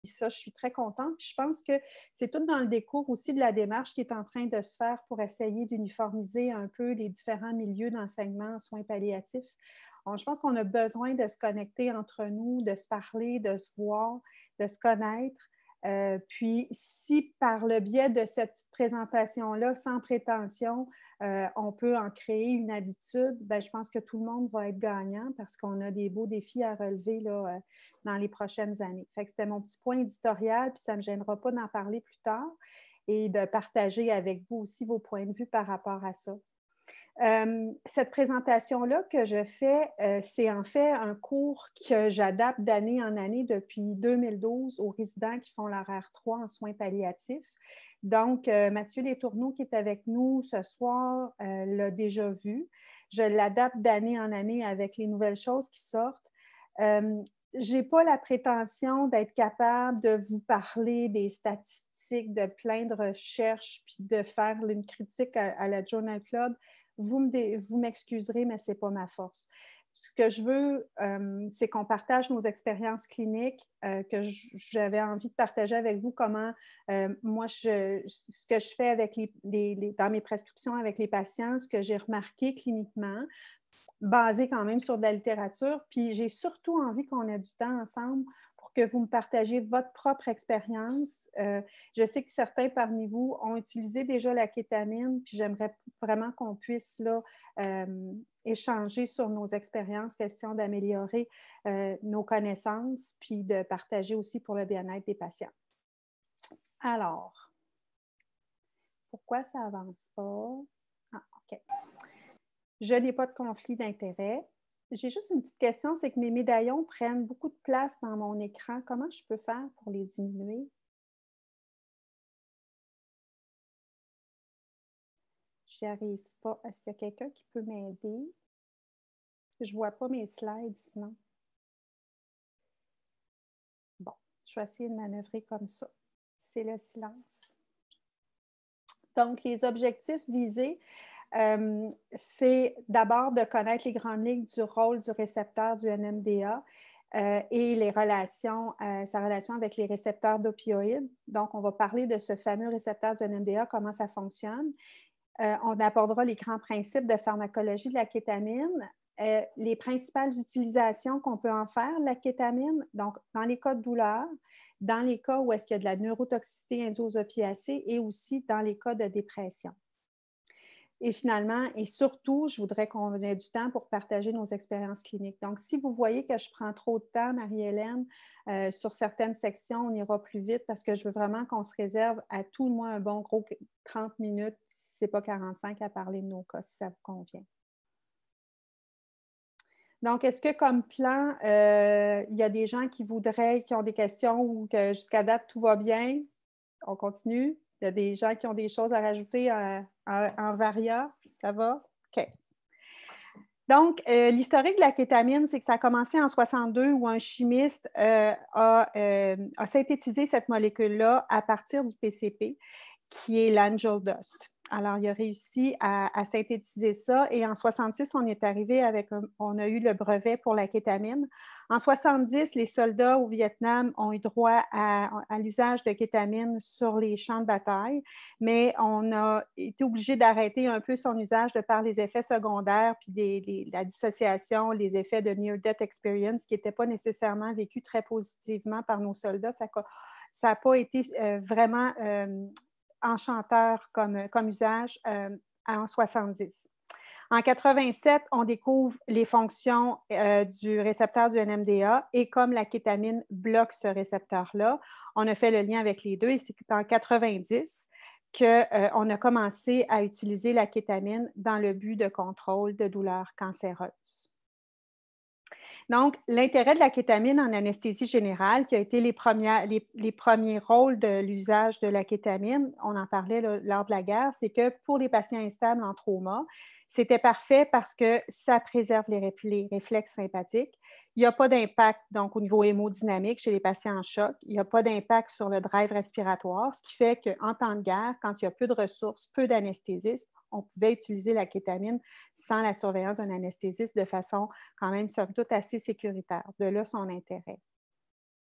ça, je suis très contente. Puis je pense que c'est tout dans le décours aussi de la démarche qui est en train de se faire pour essayer d'uniformiser un peu les différents milieux d'enseignement en soins palliatifs. Je pense qu'on a besoin de se connecter entre nous, de se parler, de se voir, de se connaître. Puis, si par le biais de cette présentation-là, sans prétention, on peut en créer une habitude, bien, je pense que tout le monde va être gagnant parce qu'on a des beaux défis à relever là, dans les prochaines années. Fait que c'était mon petit point éditorial, puis ça ne me gênera pas d'en parler plus tard et de partager avec vous aussi vos points de vue par rapport à ça. Cette présentation-là que je fais, c'est en fait un cours que j'adapte d'année en année depuis 2012 aux résidents qui font leur R3 en soins palliatifs. Donc, Mathieu Letourneau, qui est avec nous ce soir, l'a déjà vu. Je l'adapte d'année en année avec les nouvelles choses qui sortent. Je n'ai pas la prétention d'être capable de vous parler des statistiques, de plein de recherches, puis de faire une critique à la Journal Club. Vous m'excuserez, mais ce n'est pas ma force. Ce que je veux, c'est qu'on partage nos expériences cliniques, que j'avais envie de partager avec vous comment moi, ce que je fais avec dans mes prescriptions avec les patients, ce que j'ai remarqué cliniquement, basé quand même sur de la littérature. Puis j'ai surtout envie qu'on ait du temps ensemble pour que vous me partagiez votre propre expérience. Je sais que certains parmi vous ont utilisé déjà la kétamine, puis j'aimerais vraiment qu'on puisse là, échanger sur nos expériences, question d'améliorer nos connaissances, puis de partager aussi pour le bien-être des patients. Alors, pourquoi ça n'avance pas? Ah, OK. Je n'ai pas de conflit d'intérêt. J'ai juste une petite question, c'est que mes médaillons prennent beaucoup de place dans mon écran. Comment je peux faire pour les diminuer? Je n'y arrive pas. Est-ce qu'il y a quelqu'un qui peut m'aider? Je ne vois pas mes slides sinon. Bon, je vais essayer de manœuvrer comme ça. C'est le silence. Donc, les objectifs visés, c'est d'abord de connaître les grandes lignes du rôle du récepteur du NMDA et sa relation avec les récepteurs d'opioïdes. Donc, on va parler de ce fameux récepteur du NMDA, comment ça fonctionne. On abordera les grands principes de pharmacologie de la kétamine, les principales utilisations qu'on peut en faire de la kétamine, donc dans les cas de douleur, dans les cas où est-ce qu'il y a de la neurotoxicité induite aux opiacés et aussi dans les cas de dépression. Et finalement, et surtout, je voudrais qu'on ait du temps pour partager nos expériences cliniques. Donc, si vous voyez que je prends trop de temps, Marie-Hélène, sur certaines sections, on ira plus vite parce que je veux vraiment qu'on se réserve à tout le moins un bon gros 30 minutes, si ce n'est pas 45, à parler de nos cas, si ça vous convient. Donc, est-ce que comme plan, il y a des gens qui ont des questions ou que jusqu'à date, tout va bien? On continue? Il y a des gens qui ont des choses à rajouter en varia? Ça va? OK. Donc, l'historique de la kétamine, c'est que ça a commencé en 1962 où un chimiste a synthétisé cette molécule-là à partir du PCP, qui est l'angel dust. Alors, il a réussi à synthétiser ça et en 1966, on a eu le brevet pour la kétamine. En 1970, les soldats au Vietnam ont eu droit à l'usage de kétamine sur les champs de bataille, mais on a été obligé d'arrêter un peu son usage de par les effets secondaires puis la dissociation, les effets de near-death experience qui n'étaient pas nécessairement vécus très positivement par nos soldats. Fait que ça n'a pas été vraiment enchanteur comme usage en 70. En 87, on découvre les fonctions du récepteur du NMDA et comme la kétamine bloque ce récepteur-là, on a fait le lien avec les deux et c'est en 90 qu'on a commencé à utiliser la kétamine dans le but de contrôle de douleurs cancéreuses. Donc, l'intérêt de la kétamine en anesthésie générale, qui a été les premiers rôles de l'usage de la kétamine, on en parlait lors de la guerre, c'est que pour les patients instables en trauma, c'était parfait parce que ça préserve les réflexes sympathiques. Il n'y a pas d'impact donc au niveau hémodynamique chez les patients en choc. Il n'y a pas d'impact sur le drive respiratoire, ce qui fait qu'en temps de guerre, quand il y a peu de ressources, peu d'anesthésistes, on pouvait utiliser la kétamine sans la surveillance d'un anesthésiste de façon quand même somme toute assez sécuritaire. De là son intérêt.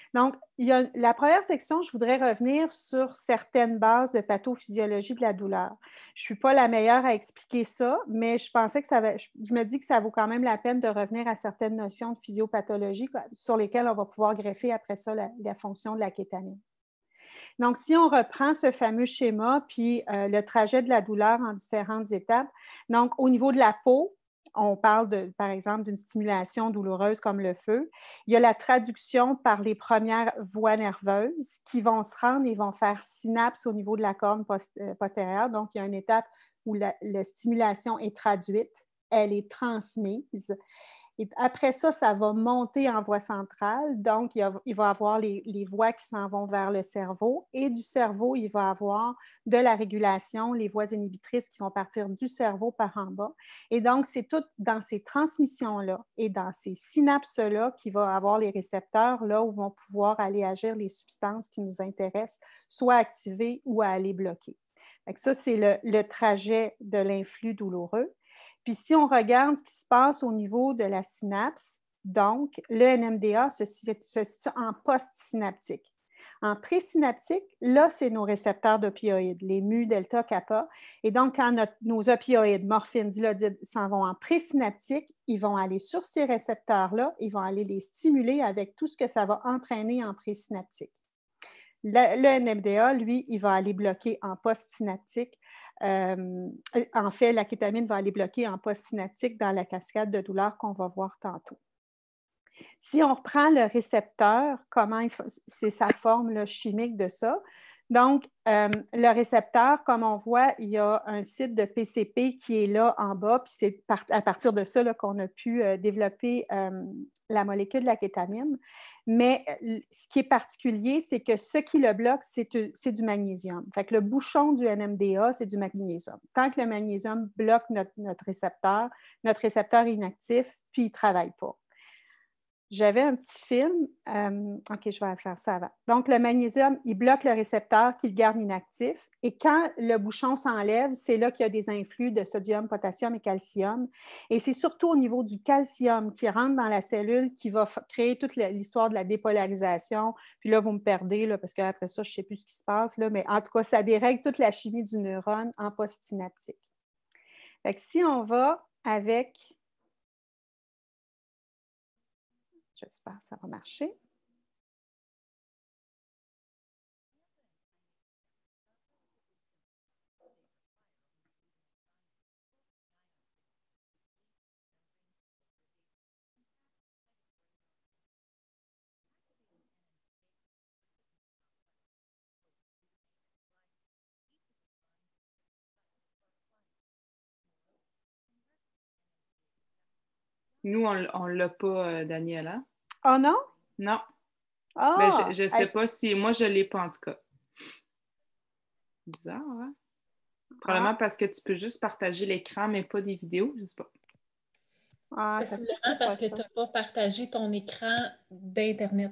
Donc, il y a la première section, je voudrais revenir sur certaines bases de pathophysiologie de la douleur. Je ne suis pas la meilleure à expliquer ça, mais je pensais que je me dis que ça vaut quand même la peine de revenir à certaines notions de physiopathologie sur lesquelles on va pouvoir greffer après ça la fonction de la kétamine. Donc, si on reprend ce fameux schéma, puis le trajet de la douleur en différentes étapes, donc au niveau de la peau, on parle, par exemple, d'une stimulation douloureuse comme le feu. Il y a la traduction par les premières voies nerveuses qui vont se rendre et vont faire synapse au niveau de la corne postérieure. Donc, il y a une étape où la stimulation est traduite, elle est transmise. Et après ça, ça va monter en voie centrale. Donc, il va y avoir les voies qui s'en vont vers le cerveau. Et du cerveau, il va y avoir de la régulation, les voies inhibitrices qui vont partir du cerveau par en bas. Et donc, c'est tout dans ces transmissions-là et dans ces synapses-là qu'il va y avoir les récepteurs, là où vont pouvoir aller agir les substances qui nous intéressent, soit activer ou à aller bloquer. Donc, ça, c'est le trajet de l'influx douloureux. Puis si on regarde ce qui se passe au niveau de la synapse, donc le NMDA se situe en post-synaptique. En présynaptique, là, c'est nos récepteurs d'opioïdes, les mu, delta, kappa. Et donc, quand nos opioïdes, morphine, dilodide, s'en vont en présynaptique, ils vont aller sur ces récepteurs-là, ils vont aller les stimuler avec tout ce que ça va entraîner en présynaptique. Le NMDA, lui, il va aller bloquer en post-synaptique. En fait, la kétamine va aller bloquer en post-synaptique dans la cascade de douleur qu'on va voir tantôt. Si on reprend le récepteur, c'est sa forme chimique de ça. Donc, le récepteur, comme on voit, il y a un site de PCP qui est là en bas, puis c'est à partir de ça qu'on a pu développer la molécule de la kétamine. Mais ce qui est particulier, c'est que ce qui le bloque, c'est du magnésium. Fait que le bouchon du NMDA, c'est du magnésium. Tant que le magnésium bloque notre récepteur est inactif, puis il ne travaille pas. J'avais un petit film. OK, je vais faire ça avant. Donc, le magnésium, il bloque le récepteur qui le garde inactif. Et quand le bouchon s'enlève, c'est là qu'il y a des influx de sodium, potassium et calcium. Et c'est surtout au niveau du calcium qui rentre dans la cellule qui va créer toute l'histoire de la dépolarisation. Puis là, vous me perdez, là, parce qu'après ça, je ne sais plus ce qui se passe. Là, mais en tout cas, ça dérègle toute la chimie du neurone en postsynaptique. Fait que si on va avec... J'espère que ça va marcher. Nous, on ne l'a pas, Daniela. Oh non? Non. Ah! Mais je ne sais pas si... Moi, je ne l'ai pas, en tout cas. Bizarre, hein? Probablement parce que tu peux juste partager l'écran, mais pas des vidéos, je ne sais pas. Ah, possiblement parce que tu n'as pas partagé ton écran d'Internet.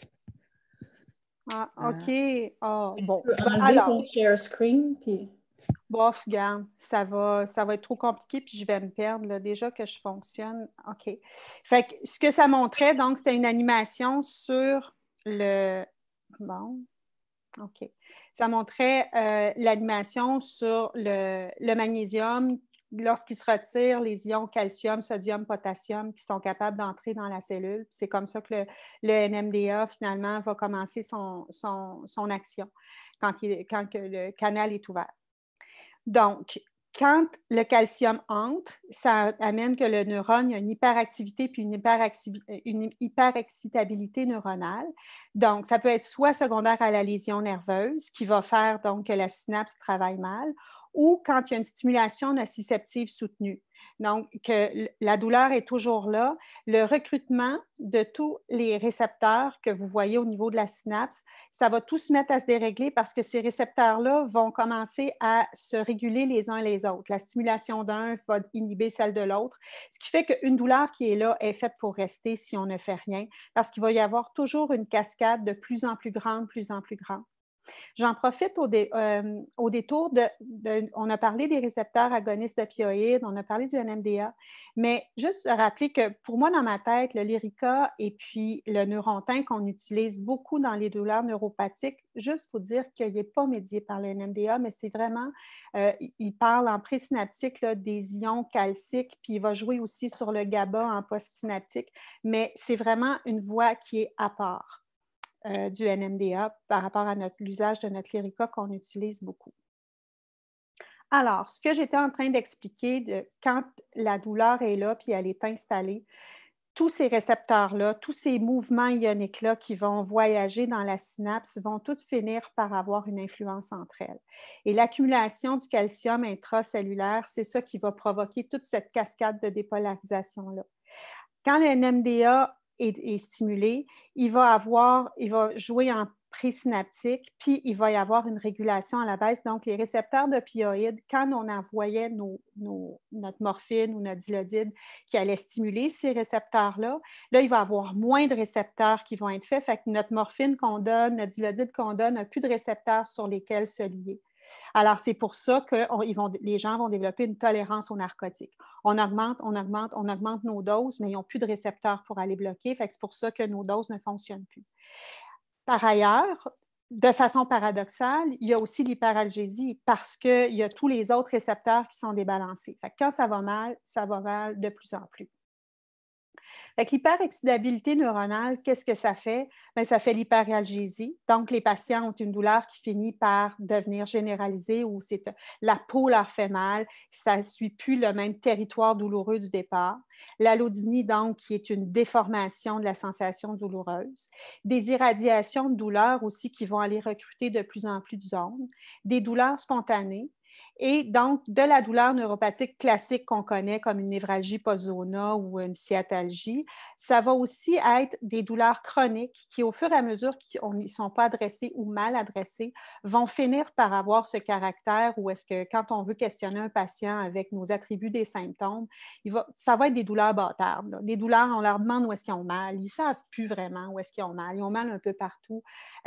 Ah, OK. Ah, bon. Tu peux enlever ton share screen, puis... Bof, regarde, ça va être trop compliqué, puis je vais me perdre, là, déjà que je fonctionne. OK. Fait que ce que ça montrait, donc, c'était une animation sur le... Bon, OK. Ça montrait l'animation sur le magnésium lorsqu'il se retire les ions calcium, sodium, potassium qui sont capables d'entrer dans la cellule. C'est comme ça que le NMDA, finalement, va commencer son action quand le canal est ouvert. Donc, quand le calcium entre, ça amène que le neurone a une hyperactivité puis une hyperexcitabilité neuronale. Donc, ça peut être soit secondaire à la lésion nerveuse, qui va faire donc que la synapse travaille mal, ou quand il y a une stimulation nociceptive soutenue. Donc, que la douleur est toujours là. Le recrutement de tous les récepteurs que vous voyez au niveau de la synapse, ça va tout se mettre à se dérégler parce que ces récepteurs-là vont commencer à se réguler les uns les autres. La stimulation d'un va inhiber celle de l'autre, ce qui fait qu'une douleur qui est là est faite pour rester si on ne fait rien, parce qu'il va y avoir toujours une cascade de plus en plus grande, plus en plus grande. J'en profite au détour on a parlé des récepteurs agonistes d'opioïdes, on a parlé du NMDA, mais juste rappeler que pour moi, dans ma tête, le Lyrica et puis le Neurontin qu'on utilise beaucoup dans les douleurs neuropathiques, juste vous dire qu'il n'est pas médié par le NMDA, mais c'est vraiment, il parle en présynaptique là, des ions calciques, puis il va jouer aussi sur le GABA en postsynaptique, mais c'est vraiment une voie qui est à part. Du NMDA par rapport à l'usage de notre Lyrica qu'on utilise beaucoup. Alors, ce que j'étais en train d'expliquer, quand la douleur est là puis elle est installée, tous ces récepteurs-là, tous ces mouvements ioniques-là qui vont voyager dans la synapse vont tous finir par avoir une influence entre elles. Et l'accumulation du calcium intracellulaire, c'est ça qui va provoquer toute cette cascade de dépolarisation-là. Quand le NMDA est stimulé, il va jouer en présynaptique, puis il va y avoir une régulation à la baisse. Donc, les récepteurs d'opioïdes, quand on envoyait notre morphine ou notre dilodide qui allait stimuler ces récepteurs-là, là, il va y avoir moins de récepteurs qui vont être faits. Fait que notre morphine qu'on donne, notre dilodide qu'on donne, n'a plus de récepteurs sur lesquels se lier. Alors, c'est pour ça que les gens vont développer une tolérance aux narcotiques. On augmente nos doses, mais ils n'ont plus de récepteurs pour aller bloquer. Fait que c'est pour ça que nos doses ne fonctionnent plus. Par ailleurs, de façon paradoxale, il y a aussi l'hyperalgésie parce qu'il y a tous les autres récepteurs qui sont débalancés. Fait que quand ça va mal de plus en plus. L'hyperexcitabilité neuronale, qu'est-ce que ça fait? Bien, ça fait l'hyperalgésie. Donc, les patients ont une douleur qui finit par devenir généralisée ou la peau leur fait mal, ça ne suit plus le même territoire douloureux du départ. L'allodynie, donc, qui est une déformation de la sensation douloureuse. Des irradiations de douleur aussi qui vont aller recruter de plus en plus de zones. Des douleurs spontanées. Et donc, de la douleur neuropathique classique qu'on connaît comme une névralgie post-zona ou une sciatalgie, ça va aussi être des douleurs chroniques qui, au fur et à mesure qu'ils ne sont pas adressées ou mal adressées, vont finir par avoir ce caractère où est-ce que quand on veut questionner un patient avec nos attributs des symptômes, ça va être des douleurs bâtardes. Là. Des douleurs, on leur demande où est-ce qu'ils ont mal. Ils ne savent plus vraiment où est-ce qu'ils ont mal. Ils ont mal un peu partout.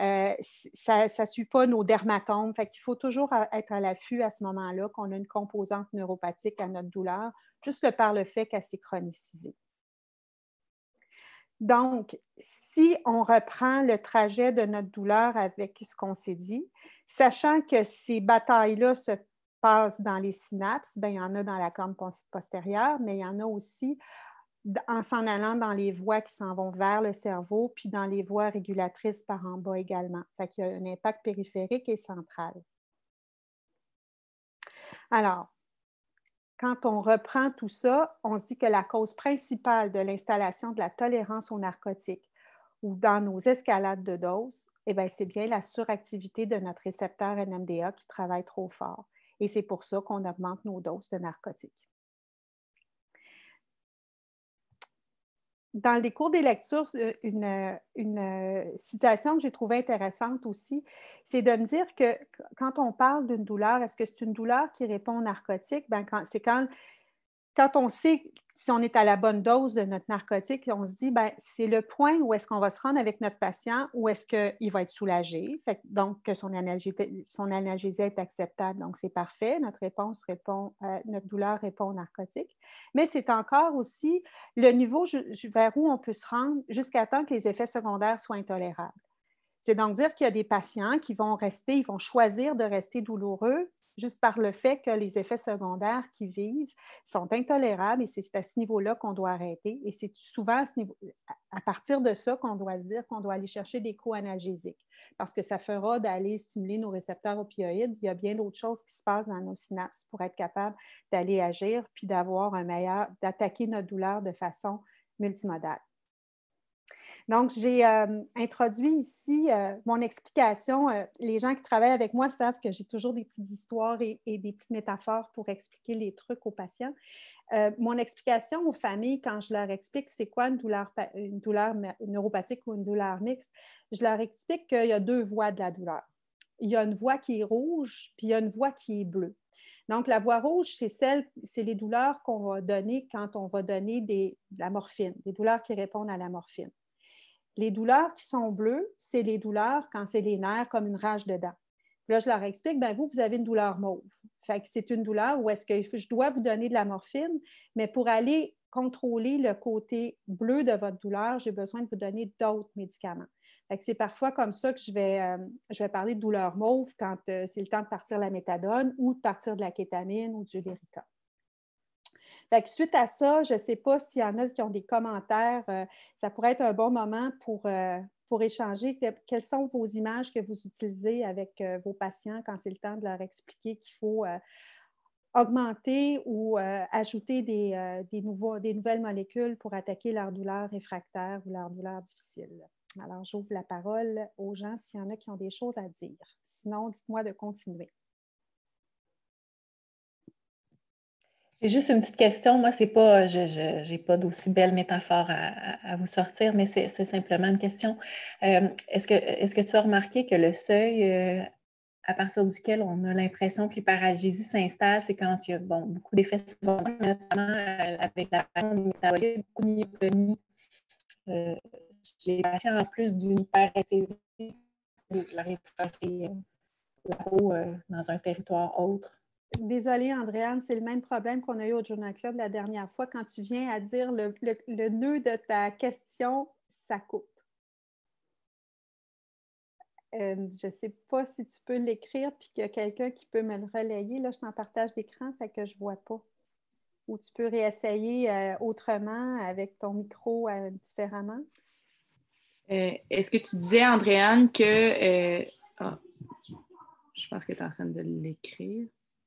Ça ne suit pas nos dermatomes. Fait qu'il faut toujours être à l'affût à ce moment-là qu'on a une composante neuropathique à notre douleur, juste par le fait qu'elle s'est chronicisée. Donc, si on reprend le trajet de notre douleur avec ce qu'on s'est dit, sachant que ces batailles-là se passent dans les synapses, bien, il y en a dans la corne postérieure, mais il y en a aussi en s'en allant dans les voies qui s'en vont vers le cerveau, puis dans les voies régulatrices par en bas également. Fait qu'il y a un impact périphérique et central. Alors, quand on reprend tout ça, on se dit que la cause principale de l'installation de la tolérance aux narcotiques ou dans nos escalades de doses, eh bien, c'est bien la suractivité de notre récepteur NMDA qui travaille trop fort. Et c'est pour ça qu'on augmente nos doses de narcotiques. Dans les cours des lectures, une citation que j'ai trouvée intéressante aussi, c'est de me dire que quand on parle d'une douleur, est-ce que c'est une douleur qui répond aux narcotiques? Bien, c'est quand on sait si on est à la bonne dose de notre narcotique, on se dit, bien, c'est le point où est-ce qu'on va se rendre avec notre patient, où est-ce qu'il va être soulagé, donc que son analgésie est acceptable, donc c'est parfait, notre douleur répond au narcotique. Mais c'est encore aussi le niveau vers où on peut se rendre jusqu'à temps que les effets secondaires soient intolérables. C'est donc dire qu'il y a des patients qui vont ils vont choisir de rester douloureux juste par le fait que les effets secondaires qu'ils vivent sont intolérables et c'est à ce niveau-là qu'on doit arrêter. Et c'est souvent à partir de ça qu'on doit se dire qu'on doit aller chercher des co-analgésiques parce que ça fera d'aller stimuler nos récepteurs opioïdes. Il y a bien d'autres choses qui se passent dans nos synapses pour être capable d'aller agir puis d'attaquer notre douleur de façon multimodale. Donc, j'ai introduit ici mon explication. Les gens qui travaillent avec moi savent que j'ai toujours des petites histoires et des petites métaphores pour expliquer les trucs aux patients. Mon explication aux familles, quand je leur explique c'est quoi une douleur neuropathique ou une douleur mixte, je leur explique qu'il y a deux voies de la douleur. Il y a une voie qui est rouge, puis il y a une voie qui est bleue. Donc, la voie rouge, c'est les douleurs qu'on va donner quand on va donner de la morphine, des douleurs qui répondent à la morphine. Les douleurs qui sont bleues, c'est les douleurs quand c'est les nerfs comme une rage de dents. Puis là, je leur explique, bien, vous avez une douleur mauve. Fait que c'est une douleur où est-ce que je dois vous donner de la morphine, mais pour aller contrôler le côté bleu de votre douleur, j'ai besoin de vous donner d'autres médicaments. Fait que c'est parfois comme ça que je vais parler de douleur mauve quand c'est le temps de partir la méthadone ou de partir de la kétamine ou du Lyrica. Fait que suite à ça, je ne sais pas s'il y en a qui ont des commentaires. Ça pourrait être un bon moment pour échanger. Quelles sont vos images que vous utilisez avec vos patients quand c'est le temps de leur expliquer qu'il faut augmenter ou ajouter des nouvelles molécules pour attaquer leur douleur réfractaire ou leur douleur difficile. Alors, j'ouvre la parole aux gens s'il y en a qui ont des choses à dire. Sinon, dites-moi de continuer. J'ai juste une petite question. Moi, c'est pas, je n'ai pas d'aussi belle métaphore à vous sortir, mais c'est simplement une question. Est-ce que tu as remarqué que le seuil à partir duquel on a l'impression que l'hyperalgésie s'installe, c'est quand il y a beaucoup d'effets secondaires, notamment avec la métabolique, beaucoup de myotonie. Les patients, en plus d'une hyperesthésie, leur effrayer la peau dans un territoire autre. Désolée, Andréane, c'est le même problème qu'on a eu au Journal Club la dernière fois. Quand tu viens à dire le nœud de ta question, ça coupe. Je ne sais pas si tu peux l'écrire puis qu'il y a quelqu'un qui peut me le relayer. Là, je suis en partage d'écran, fait que je ne vois pas. Ou tu peux réessayer autrement avec ton micro différemment. Est-ce que tu disais, Andréane, que... je pense que tu es en train de l'écrire.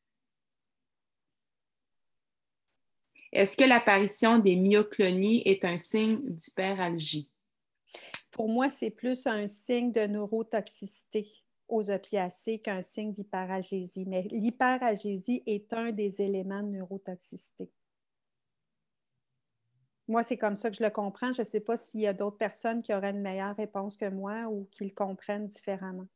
Est-ce que l'apparition des myoclonies est un signe d'hyperalgie? Pour moi, c'est plus un signe de neurotoxicité aux opiacés qu'un signe d'hyperalgésie. Mais l'hyperalgésie est un des éléments de neurotoxicité. Moi, c'est comme ça que je le comprends. Je ne sais pas s'il y a d'autres personnes qui auraient une meilleure réponse que moi ou qui le comprennent différemment.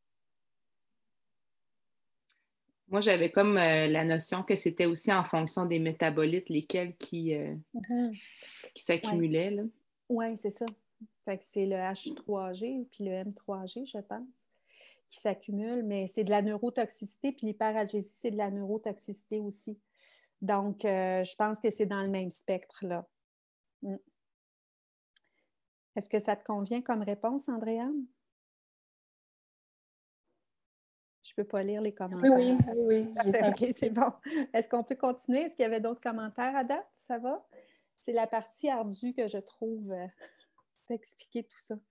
Moi, j'avais comme la notion que c'était aussi en fonction des métabolites, lesquels qui s'accumulaient. Oui, c'est ça. Fait que c'est le H3G puis le M3G, je pense, qui s'accumulent, mais c'est de la neurotoxicité, puis l'hyperalgésie, c'est de la neurotoxicité aussi. Donc, je pense que c'est dans le même spectre, là. Est-ce que ça te convient comme réponse, Andréane? Je ne peux pas lire les commentaires. Oui. OK, c'est bon. Est-ce qu'on peut continuer? Est-ce qu'il y avait d'autres commentaires à date? Ça va? C'est la partie ardue que je trouve d'expliquer tout ça.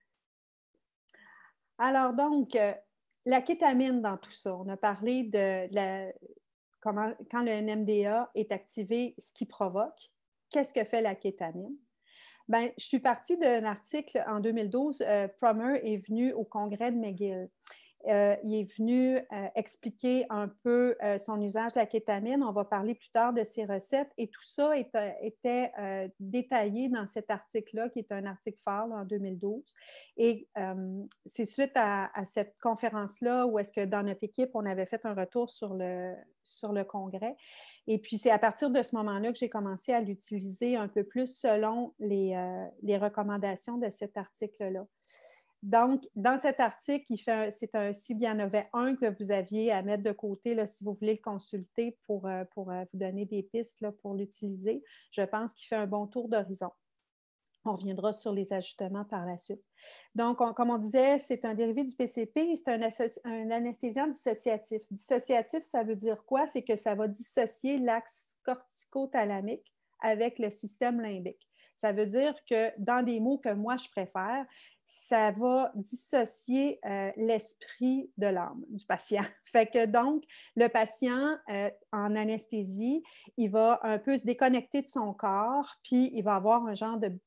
Alors donc, la kétamine dans tout ça, on a parlé de quand le NMDA est activé, ce qui provoque. Qu'est-ce que fait la kétamine? Bien, je suis partie d'un article en 2012. Prummer est venu au congrès de McGill. Il est venu expliquer un peu son usage de la kétamine. On va parler plus tard de ses recettes. Et tout ça était détaillé dans cet article-là, qui est un article phare là, en 2012. Et c'est suite à cette conférence-là où est-ce que dans notre équipe, on avait fait un retour sur le congrès. Et puis, c'est à partir de ce moment-là que j'ai commencé à l'utiliser un peu plus selon les recommandations de cet article-là. Donc, dans cet article, c'est un Cybianova 1 que vous aviez à mettre de côté là, si vous voulez le consulter pour vous donner des pistes là, pour l'utiliser. Je pense qu'il fait un bon tour d'horizon. On reviendra sur les ajustements par la suite. Donc, comme on disait, c'est un dérivé du PCP, c'est un anesthésiant dissociatif. Dissociatif, ça veut dire quoi? C'est que ça va dissocier l'axe corticothalamique avec le système limbique. Ça veut dire que dans des mots que moi je préfère, ça va dissocier l'esprit de l'âme du patient. Fait que donc, le patient en anesthésie, il va un peu se déconnecter de son corps, puis il va avoir un genre de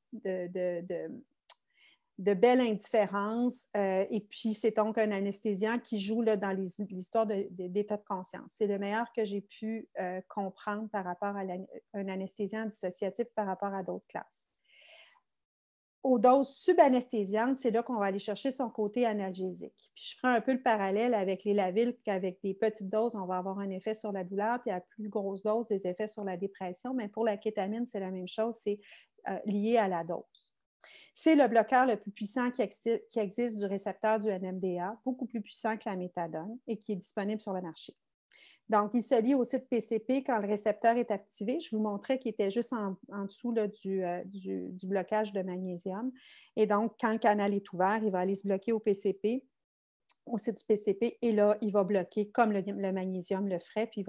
belle indifférence. Et puis, c'est donc un anesthésiant qui joue là, dans l'histoire d'état de conscience. C'est le meilleur que j'ai pu comprendre par rapport à un anesthésiant dissociatif par rapport à d'autres classes. Aux doses subanesthésiantes, c'est là qu'on va aller chercher son côté analgésique. Puis je ferai un peu le parallèle avec les Lavil, qu'avec des petites doses, on va avoir un effet sur la douleur, puis à plus grosse dose, des effets sur la dépression. Mais pour la kétamine, c'est la même chose, c'est lié à la dose. C'est le bloqueur le plus puissant qui existe du récepteur du NMDA, beaucoup plus puissant que la méthadone et qui est disponible sur le marché. Donc, il se lie au site PCP quand le récepteur est activé. Je vous montrais qu'il était juste en dessous là, du blocage de magnésium. Et donc, quand le canal est ouvert, il va aller se bloquer au PCP, au site du PCP, et là, il va bloquer comme le magnésium le ferait, puis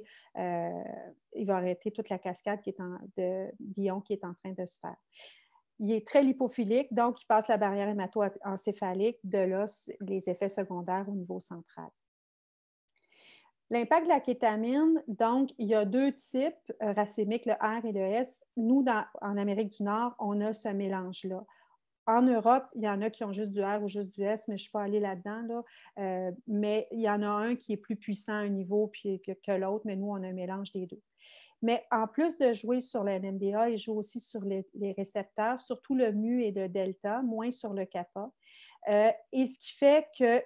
il va arrêter toute la cascade d'ions qui est en train de se faire. Il est très lipophilique, donc il passe la barrière hémato-encéphalique, de là, les effets secondaires au niveau central. L'impact de la kétamine, donc, il y a deux types racémiques, le R et le S. Nous, en Amérique du Nord, on a ce mélange-là. En Europe, il y en a qui ont juste du R ou juste du S, mais je ne suis pas allée là-dedans. Mais il y en a un qui est plus puissant à un niveau que l'autre, mais nous, on a un mélange des deux. Mais en plus de jouer sur le NMDA, il joue aussi sur les récepteurs, surtout le mu et le delta, moins sur le kappa. Et ce qui fait que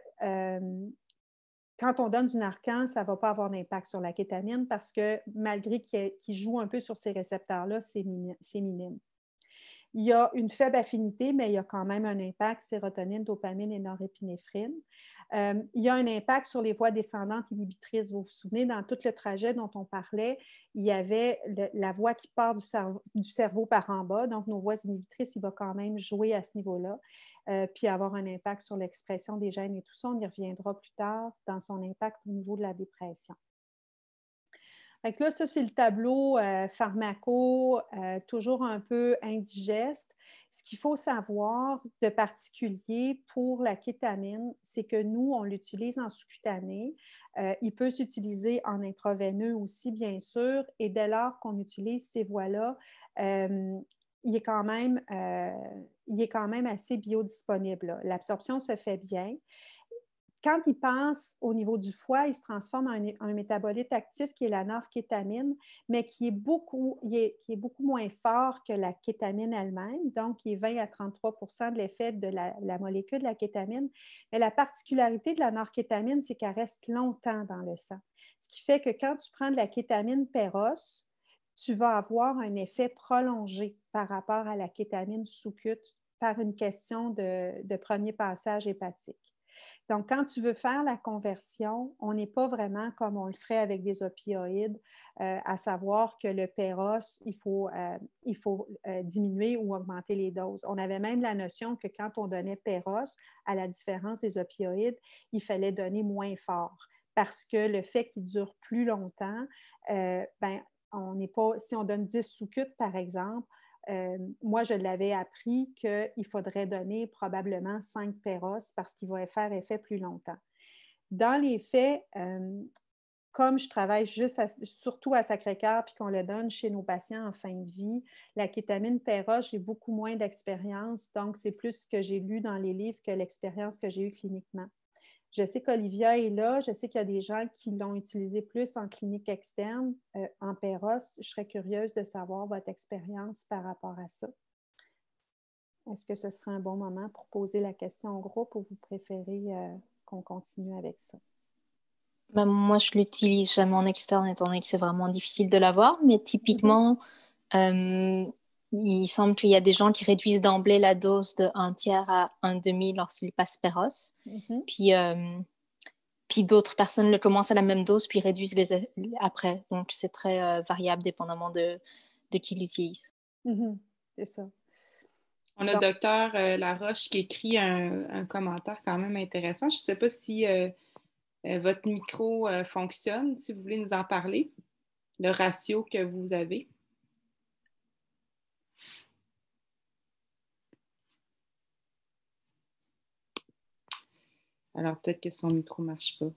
quand on donne du Narcan, ça ne va pas avoir d'impact sur la kétamine parce que malgré qu'il joue un peu sur ces récepteurs-là, c'est minime. Il y a une faible affinité, mais il y a quand même un impact sérotonine, dopamine et norépinéphrine. Il y a un impact sur les voies descendantes inhibitrices. Vous vous souvenez, dans tout le trajet dont on parlait, il y avait la voie qui part du cerveau par en bas. Donc, nos voies inhibitrices, il va quand même jouer à ce niveau-là, puis avoir un impact sur l'expression des gènes et tout ça. On y reviendra plus tard dans son impact au niveau de la dépression. Fait que là, ça, c'est le tableau pharmaco, toujours un peu indigeste. Ce qu'il faut savoir de particulier pour la kétamine, c'est que nous, on l'utilise en sous-cutané. Il peut s'utiliser en intraveineux aussi, bien sûr, et dès lors qu'on utilise ces voies-là, il est quand même assez biodisponible. L'absorption se fait bien. Quand il passe au niveau du foie, il se transforme en un métabolite actif qui est la norkétamine, mais qui est beaucoup moins fort que la kétamine elle-même. Donc, il est 20 à 33 de l'effet de la molécule de la kétamine. Mais la particularité de la norkétamine, c'est qu'elle reste longtemps dans le sang. Ce qui fait que quand tu prends de la kétamine péros, tu vas avoir un effet prolongé par rapport à la kétamine sous-cute par une question de premier passage hépatique. Donc, quand tu veux faire la conversion, on n'est pas vraiment comme on le ferait avec des opioïdes, à savoir que le péros, il faut diminuer ou augmenter les doses. On avait même la notion que quand on donnait péros, à la différence des opioïdes, il fallait donner moins fort parce que le fait qu'il dure plus longtemps, on n'est pas, si on donne 10 sous-cutes, par exemple, moi, je l'avais appris qu'il faudrait donner probablement 5 péros parce qu'il va faire effet plus longtemps. Dans les faits, comme je travaille surtout à Sacré-Cœur puis qu'on le donne chez nos patients en fin de vie, la kétamine péros, j'ai beaucoup moins d'expérience, donc c'est plus ce que j'ai lu dans les livres que l'expérience que j'ai eue cliniquement. Je sais qu'Olivia est là. Je sais qu'il y a des gens qui l'ont utilisé plus en clinique externe, en péros. Je serais curieuse de savoir votre expérience par rapport à ça. Est-ce que ce serait un bon moment pour poser la question au groupe ou vous préférez qu'on continue avec ça? Ben, moi, je l'utilise jamais en externe étant donné que c'est vraiment difficile de l'avoir. Mais typiquement, il semble qu'il y a des gens qui réduisent d'emblée la dose de 1/3 à 1/2 lorsqu'ils passent péros. Puis d'autres personnes le commencent à la même dose puis réduisent après. Donc, c'est très variable dépendamment de qui l'utilise. C'est ça. On a Docteur Laroche qui écrit un commentaire quand même intéressant. Je ne sais pas si votre micro fonctionne, si vous voulez nous en parler, le ratio que vous avez. Alors, peut-être que son micro ne marche pas.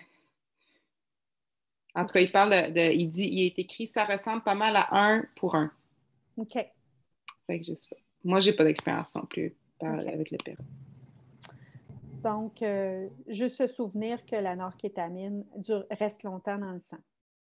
En tout cas, il est écrit « ça ressemble pas mal à 1 pour 1 ». OK. Fait que je sais pas. Moi, je n'ai pas d'expérience non plus avec le péros. Donc, juste se souvenir que la norkétamine reste longtemps dans le sang.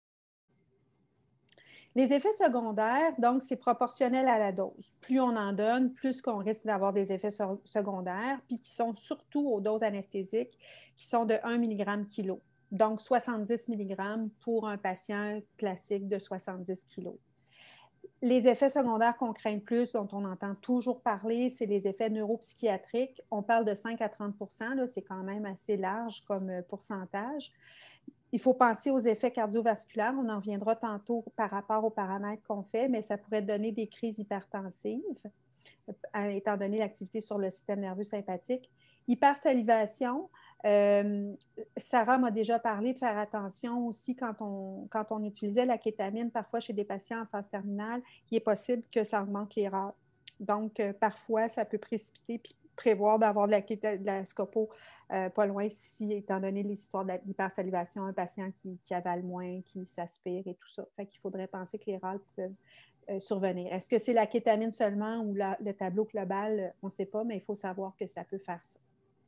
Les effets secondaires, donc, c'est proportionnel à la dose. Plus on en donne, plus qu'on risque d'avoir des effets secondaires, puis qui sont surtout aux doses anesthésiques, qui sont de 1 mg kg. Donc, 70 mg pour un patient classique de 70 kg. Les effets secondaires qu'on craint le plus, dont on entend toujours parler, c'est les effets neuropsychiatriques. On parle de 5 à 30 là, c'est quand même assez large comme pourcentage. Il faut penser aux effets cardiovasculaires. On en reviendra tantôt par rapport aux paramètres qu'on fait, mais ça pourrait donner des crises hypertensives, étant donné l'activité sur le système nerveux sympathique. Hypersalivation, Sarah m'a déjà parlé de faire attention aussi quand on utilisait la kétamine, parfois chez des patients en phase terminale, il est possible que ça augmente les rats. Donc, parfois, ça peut précipiter puis prévoir d'avoir de la scopo pas loin si, étant donné l'histoire de l'hypersalivation, un patient qui avale moins, qui s'aspire et tout ça. Fait qu'il faudrait penser que les râles peuvent survenir. Est-ce que c'est la kétamine seulement ou le tableau global? On ne sait pas, mais il faut savoir que ça peut faire ça.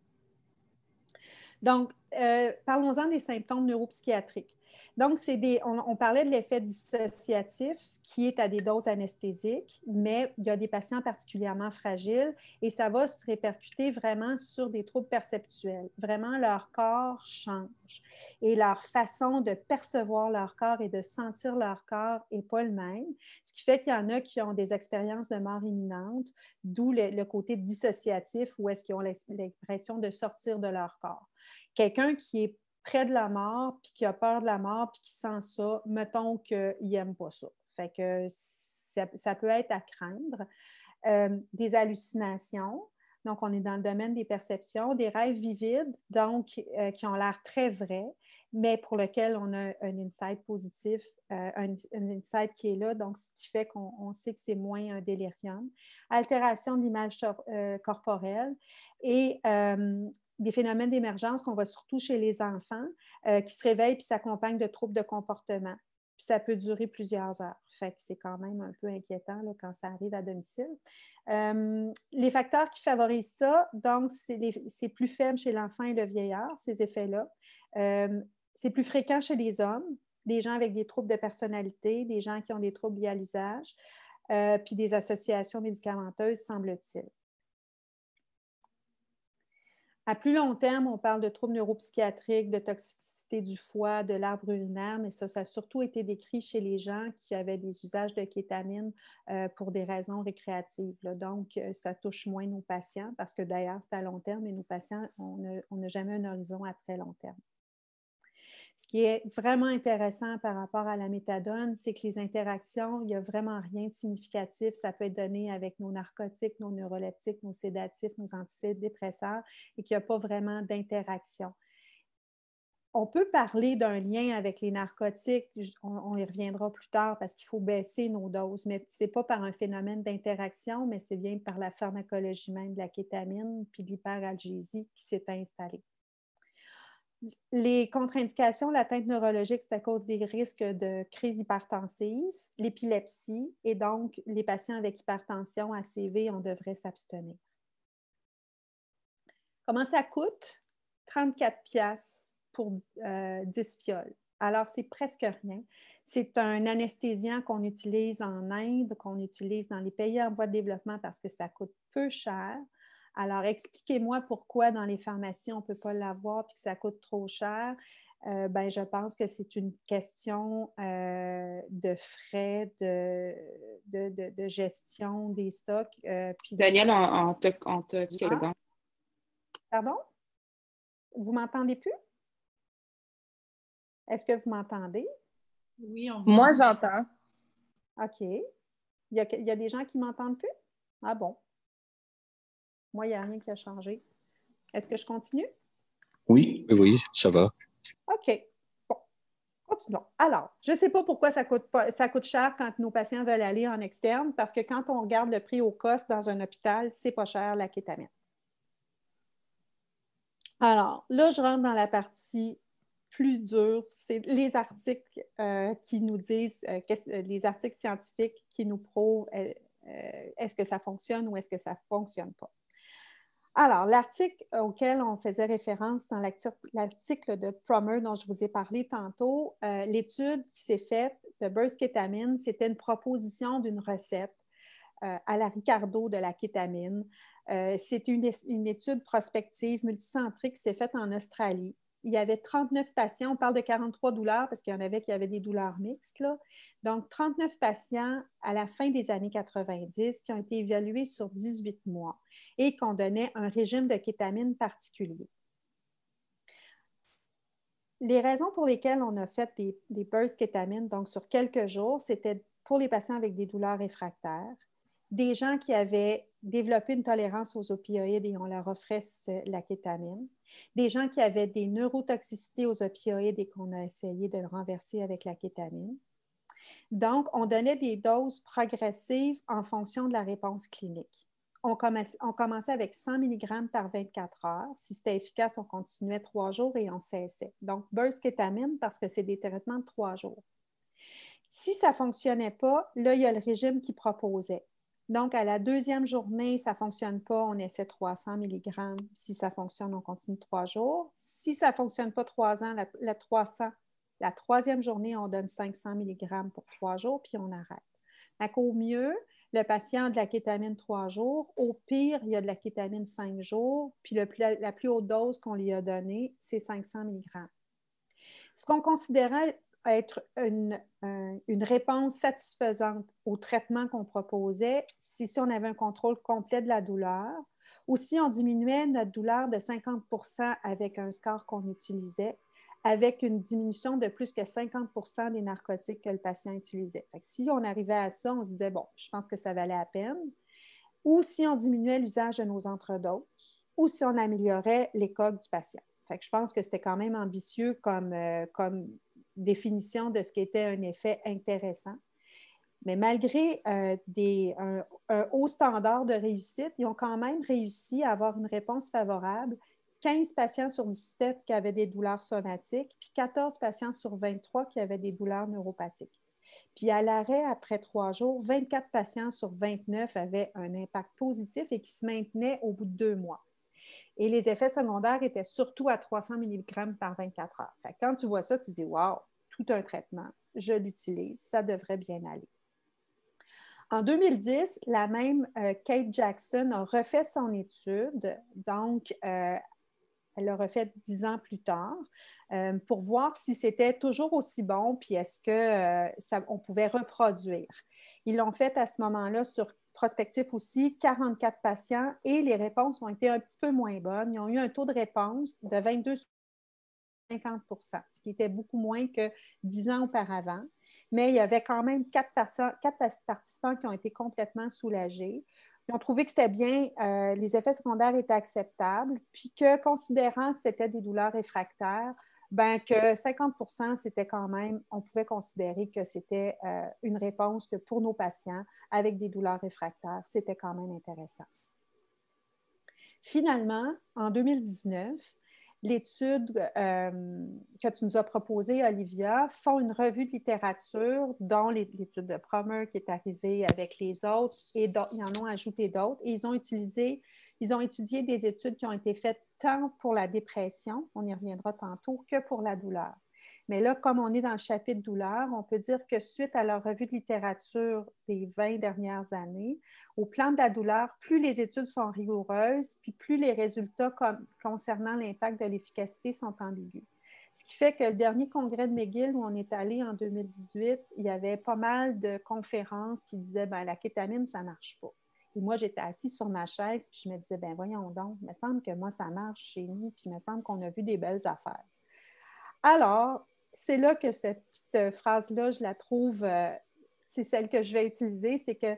Donc, parlons-en des symptômes neuropsychiatriques. Donc, on parlait de l'effet dissociatif qui est à des doses anesthésiques, mais il y a des patients particulièrement fragiles et ça va se répercuter vraiment sur des troubles perceptuels. Vraiment, leur corps change et leur façon de percevoir leur corps et de sentir leur corps n'est pas le même, ce qui fait qu'il y en a qui ont des expériences de mort imminente, d'où le côté dissociatif où est-ce qu'ils ont l'impression de sortir de leur corps. Quelqu'un qui est près de la mort, puis qui a peur de la mort, puis qui sent ça, mettons qu'il n'aime pas ça. Fait que ça peut être à craindre. Des hallucinations, donc on est dans le domaine des perceptions, des rêves vivides, donc qui ont l'air très vrais, mais pour lesquels on a un insight positif, un insight qui est là, donc ce qui fait qu'on sait que c'est moins un délirium. Altération de l'image corporelle et des phénomènes d'émergence qu'on voit surtout chez les enfants qui se réveillent puis s'accompagnent de troubles de comportement. Puis ça peut durer plusieurs heures. Fait que c'est quand même un peu inquiétant là, quand ça arrive à domicile. Les facteurs qui favorisent ça, donc, c'est plus faible chez l'enfant et le vieillard, ces effets-là. C'est plus fréquent chez les hommes, des gens avec des troubles de personnalité, des gens qui ont des troubles liés à l'usage, puis des associations médicamenteuses, semble-t-il. À plus long terme, on parle de troubles neuropsychiatriques, de toxicité du foie, de l'arbre urinaire, mais ça a surtout été décrit chez les gens qui avaient des usages de kétamine pour des raisons récréatives. Là. Donc, ça touche moins nos patients parce que d'ailleurs, c'est à long terme et nos patients, on n'a jamais un horizon à très long terme. Ce qui est vraiment intéressant par rapport à la méthadone, c'est que les interactions, il n'y a vraiment rien de significatif. Ça peut être donné avec nos narcotiques, nos neuroleptiques, nos sédatifs, nos antidépresseurs et qu'il n'y a pas vraiment d'interaction. On peut parler d'un lien avec les narcotiques, on y reviendra plus tard parce qu'il faut baisser nos doses, mais ce n'est pas par un phénomène d'interaction, mais c'est bien par la pharmacologie même de la kétamine puis de l'hyperalgésie qui s'est installée. Les contre-indications, l'atteinte neurologique, c'est à cause des risques de crise hypertensive, l'épilepsie, et donc les patients avec hypertension ACV, on devrait s'abstenir. Comment ça coûte? 34$ pour 10 fioles. Alors, c'est presque rien. C'est un anesthésiant qu'on utilise en Inde, qu'on utilise dans les pays en voie de développement parce que ça coûte peu cher. Alors, expliquez-moi pourquoi dans les pharmacies, on ne peut pas l'avoir et que ça coûte trop cher. Je pense que c'est une question de frais, de gestion des stocks. Danielle, on te... Pardon? Vous m'entendez plus? Est-ce que vous m'entendez? Oui, on Moi, j'entends. OK. Il y a des gens qui ne m'entendent plus? Ah bon. Moi, il n'y a rien qui a changé. Est-ce que je continue? Oui, ça va. OK. Bon. Continuons. Alors, je ne sais pas pourquoi ça coûte cher quand nos patients veulent aller en externe, parce que quand on regarde le prix au cost dans un hôpital, c'est pas cher la kétamine. Alors, là, je rentre dans la partie plus dure. C'est les articles qui nous disent, les articles scientifiques qui nous prouvent est-ce que ça fonctionne ou est-ce que ça ne fonctionne pas. Alors, l'article auquel on faisait référence dans l'article de Prommer dont je vous ai parlé tantôt, l'étude qui s'est faite de burst kétamine, c'était une proposition d'une recette à la Ricardo de la kétamine. C'est une étude prospective multicentrique qui s'est faite en Australie. il y avait 39 patients, on parle de 43 douleurs parce qu'il y en avait qui avaient des douleurs mixtes, là. Donc 39 patients à la fin des années 90 qui ont été évalués sur 18 mois et qu'on donnait un régime de kétamine particulier. Les raisons pour lesquelles on a fait des bursts kétamine, donc sur quelques jours, c'était pour les patients avec des douleurs réfractaires, des gens qui avaient développé une tolérance aux opioïdes et on leur offrait la kétamine, des gens qui avaient des neurotoxicités aux opioïdes et qu'on a essayé de le renverser avec la kétamine. Donc, on donnait des doses progressives en fonction de la réponse clinique. On commençait avec 100 mg par 24 heures. Si c'était efficace, on continuait 3 jours et on cessait. Donc, burst kétamine parce que c'est des traitements de 3 jours. Si ça ne fonctionnait pas, là, il y a le régime qui proposait. Donc, à la deuxième journée, ça ne fonctionne pas, on essaie 300 mg. Si ça fonctionne, on continue 3 jours. Si ça ne fonctionne pas 3 ans, la troisième journée, on donne 500 mg pour 3 jours, puis on arrête. Donc, au mieux, le patient a de la kétamine 3 jours. Au pire, il y a de la kétamine 5 jours. Puis la plus haute dose qu'on lui a donnée, c'est 500 mg. Ce qu'on considérait être une réponse satisfaisante au traitement qu'on proposait, c'est si on avait un contrôle complet de la douleur ou si on diminuait notre douleur de 50 % avec un score qu'on utilisait, avec une diminution de plus que 50 % des narcotiques que le patient utilisait. Fait que si on arrivait à ça, on se disait, bon, je pense que ça valait la peine. Ou si on diminuait l'usage de nos entredoses, ou si on améliorait l'écoque du patient. Fait que je pense que c'était quand même ambitieux comme définition de ce qui était un effet intéressant. Mais malgré un haut standard de réussite, ils ont quand même réussi à avoir une réponse favorable. 15 patients sur 17 qui avaient des douleurs somatiques, puis 14 patients sur 23 qui avaient des douleurs neuropathiques. Puis à l'arrêt, après 3 jours, 24 patients sur 29 avaient un impact positif et qui se maintenaient au bout de 2 mois. Et les effets secondaires étaient surtout à 300 mg par 24 heures. Fait que quand tu vois ça, tu dis « Wow, tout un traitement, je l'utilise, ça devrait bien aller ». En 2010, la même Kate Jackson a refait son étude, donc elle l'a refait 10 ans plus tard, pour voir si c'était toujours aussi bon, puis est-ce qu'on pouvait reproduire. Ils l'ont fait à ce moment-là sur prospectif aussi, 44 patients, et les réponses ont été un petit peu moins bonnes. Ils ont eu un taux de réponse de 22,50 %, ce qui était beaucoup moins que 10 ans auparavant. Mais il y avait quand même 4 participants qui ont été complètement soulagés. Ils ont trouvé que c'était bien, les effets secondaires étaient acceptables, puis que, considérant que c'était des douleurs réfractaires, ben que 50 % c'était quand même, on pouvait considérer que c'était une réponse que pour nos patients avec des douleurs réfractaires, c'était quand même intéressant. Finalement, en 2019, l'étude que tu nous as proposée, Olivia, font une revue de littérature, dont l'étude de Prommer qui est arrivée avec les autres, et ils en ont ajouté d'autres, et ils ont étudié des études qui ont été faites tant pour la dépression, on y reviendra tantôt, que pour la douleur. Mais là, comme on est dans le chapitre douleur, on peut dire que suite à leur revue de littérature des 20 dernières années, au plan de la douleur, plus les études sont rigoureuses, puis plus les résultats concernant l'impact de l'efficacité sont ambigus. Ce qui fait que le dernier congrès de McGill où on est allé en 2018, il y avait pas mal de conférences qui disaient ben, la kétamine, ça ne marche pas. Et moi, j'étais assise sur ma chaise, puis je me disais, ben voyons donc, il me semble que moi, ça marche chez nous, puis il me semble qu'on a vu des belles affaires. Alors, c'est là que cette petite phrase-là, je la trouve, c'est celle que je vais utiliser, c'est que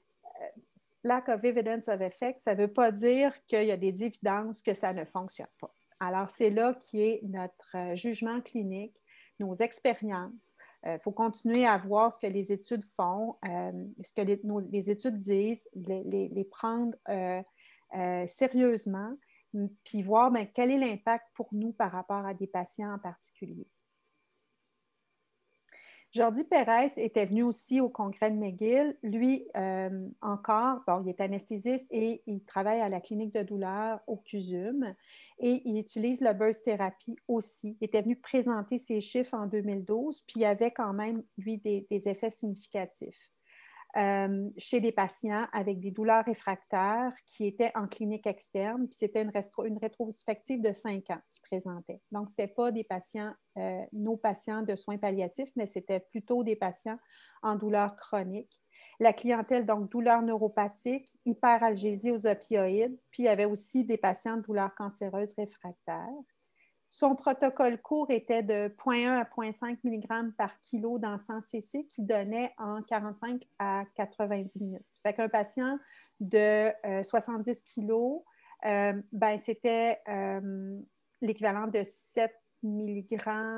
lack of evidence of effect, ça ne veut pas dire qu'il y a des évidences que ça ne fonctionne pas. Alors, c'est là qui est notre jugement clinique, nos expériences. Il faut continuer à voir ce que les études font, ce que les études disent, les prendre sérieusement, puis voir bien, quel est l'impact pour nous par rapport à des patients en particulier. Jordi Pérez était venu aussi au congrès de McGill. Lui, encore, bon, il est anesthésiste et il travaille à la clinique de douleur au CUSUM et il utilise le burst thérapie aussi. Il était venu présenter ses chiffres en 2012, puis il y avait quand même, lui, des effets significatifs. chez des patients avec des douleurs réfractaires qui étaient en clinique externe. Puis c'était une rétrospective de 5 ans qui présentait. Donc, ce n'était pas des patients, nos patients de soins palliatifs, mais c'était plutôt des patients en douleurs chroniques. La clientèle, donc, douleurs neuropathiques, hyperalgésie aux opioïdes, puis il y avait aussi des patients de douleurs cancéreuses réfractaires. Son protocole court était de 0,1 à 0,5 mg par kilo dans 100 cc qui donnait en 45 à 90 minutes. Fait qu'un patient de 70 kg, c'était l'équivalent de 7 mg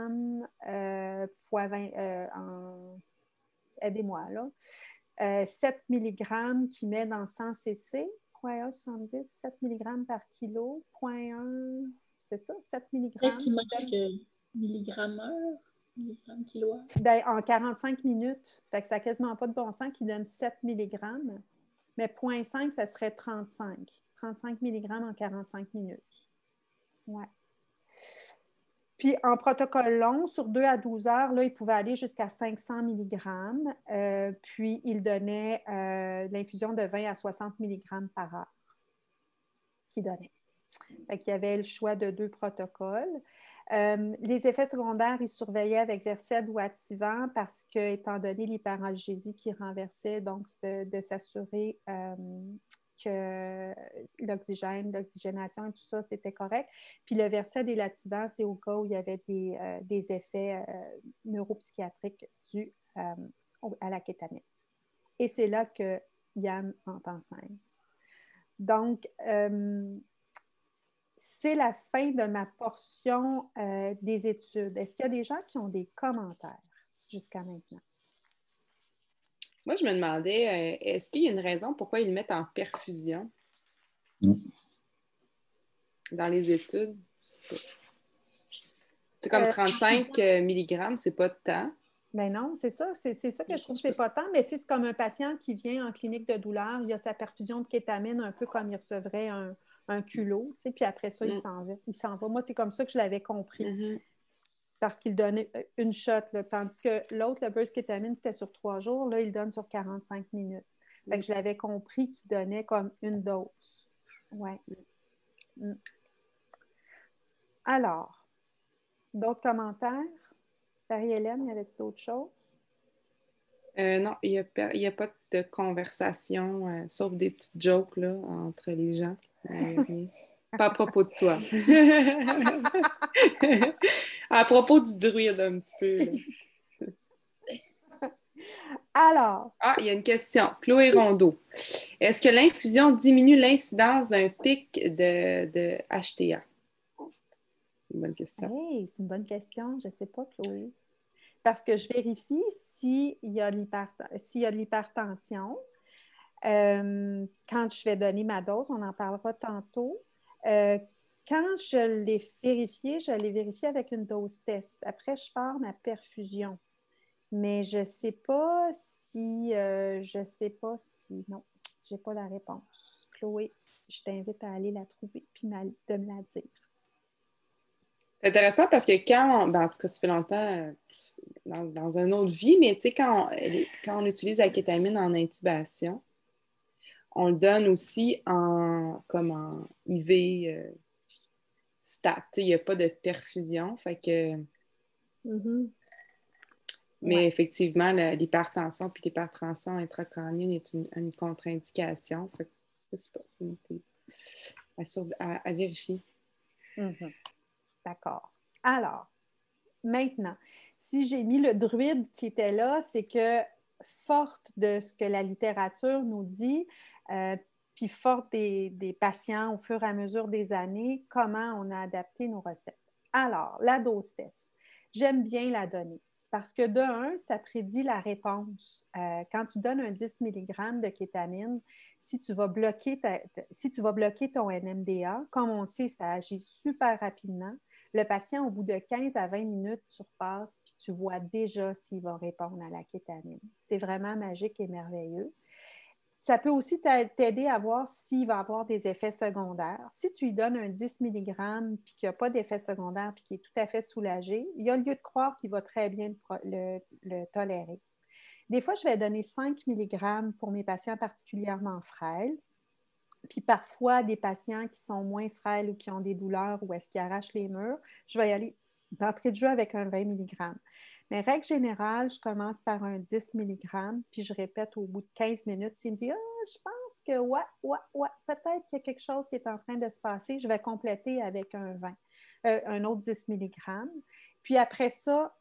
fois 20, aidez-moi là, 7 mg qui met dans 100 cc, 0,1 70, 7 mg par kilo, 0,1... C'est ça, 7 mg. Peut-être qu'il manque milligrammes-heure, milligrammes-kiloheure. En 45 minutes. Fait que ça n'a quasiment pas de bon sens qui donne 7 mg. Mais 0,5, ça serait 35. 35 mg en 45 minutes. Ouais. Puis en protocole long, sur 2 à 12 heures, là, il pouvait aller jusqu'à 500 mg. Puis il donnait l'infusion de 20 à 60 mg par heure qu'il donnait. Fait qu'il y avait le choix de 2 protocoles. Les effets secondaires, ils surveillaient avec Versed ou Ativan parce que, étant donné l'hyperalgésie qui renversait, donc de s'assurer que l'oxygénation et tout ça, c'était correct. Puis le Versed et l'Ativan, c'est au cas où il y avait des effets neuropsychiatriques dus à la kétamine. Et c'est là que Yann entre en scène. Donc, c'est la fin de ma portion des études. Est-ce qu'il y a des gens qui ont des commentaires jusqu'à maintenant? Moi, je me demandais, est-ce qu'il y a une raison pourquoi ils le mettent en perfusion dans les études? C'est comme 35 mg, c'est pas de temps. Ben non, c'est ça. C'est ça que je trouve que c'est pas tant, mais c'est comme un patient qui vient en clinique de douleur, il a sa perfusion de kétamine un peu comme il recevrait un culot, tu sais, puis après ça, il s'en va. Il s'en va. Moi, c'est comme ça que je l'avais compris. Parce qu'il donnait une shot, là, tandis que l'autre, le burst kétamine, c'était sur 3 jours. Là, il donne sur 45 minutes. Fait que je l'avais compris qu'il donnait comme une dose. Ouais. Alors, d'autres commentaires? Marie-Hélène, y avait-il d'autres choses? Non, il n'y a pas de conversation, sauf des petites jokes là, entre les gens. Rien. Pas à propos de toi. À propos du druide, un petit peu. Là. Alors. Ah, il y a une question. Chloé Rondeau. Est-ce que l'infusion diminue l'incidence d'un pic de HTA? C'est une bonne question. Hey, c'est une bonne question. Je ne sais pas, Chloé. Parce que je vérifie s'il y a de l'hypertension. Quand je vais donner ma dose, on en parlera tantôt. Quand je l'ai vérifié avec une dose test. Après, je pars ma perfusion. Mais je ne sais pas si... non, je n'ai pas la réponse. Chloé, je t'invite à aller la trouver puis de me la dire. C'est intéressant parce que en tout cas, ça fait longtemps... Dans une autre vie, mais tu sais, quand on utilise la kétamine en intubation, on le donne aussi comme en IV stat. Il n'y a pas de perfusion. Fait que... Mais effectivement, l'hypertension puis l'hypertension intracrânienne est une contre-indication. Fait que c'est à vérifier. D'accord. Alors, maintenant, si j'ai mis le druide qui était là, c'est que forte de ce que la littérature nous dit, puis forte des patients au fur et à mesure des années, comment on a adapté nos recettes. Alors, la dose test. J'aime bien la donner parce que de un, ça prédit la réponse. Quand tu donnes un 10 mg de kétamine, si tu vas bloquer ton NMDA, comme on sait, ça agit super rapidement. Le patient, au bout de 15 à 20 minutes, tu repasses puis tu vois déjà s'il va répondre à la kétamine. C'est vraiment magique et merveilleux. Ça peut aussi t'aider à voir s'il va avoir des effets secondaires. Si tu lui donnes un 10 mg puis qu'il n'y a pas d'effet secondaire puis qu'il est tout à fait soulagé, il y a lieu de croire qu'il va très bien le tolérer. Des fois, je vais donner 5 mg pour mes patients particulièrement frêles. Puis parfois, des patients qui sont moins frêles ou qui ont des douleurs ou est-ce qu'ils arrachent les murs, je vais y aller d'entrée de jeu avec un 20 mg. Mais règle générale, je commence par un 10 mg, puis je répète au bout de 15 minutes. S'il me dit « Ah, je pense que ouais, peut-être qu'il y a quelque chose qui est en train de se passer », je vais compléter avec un 20, un autre 10 mg. Puis après ça,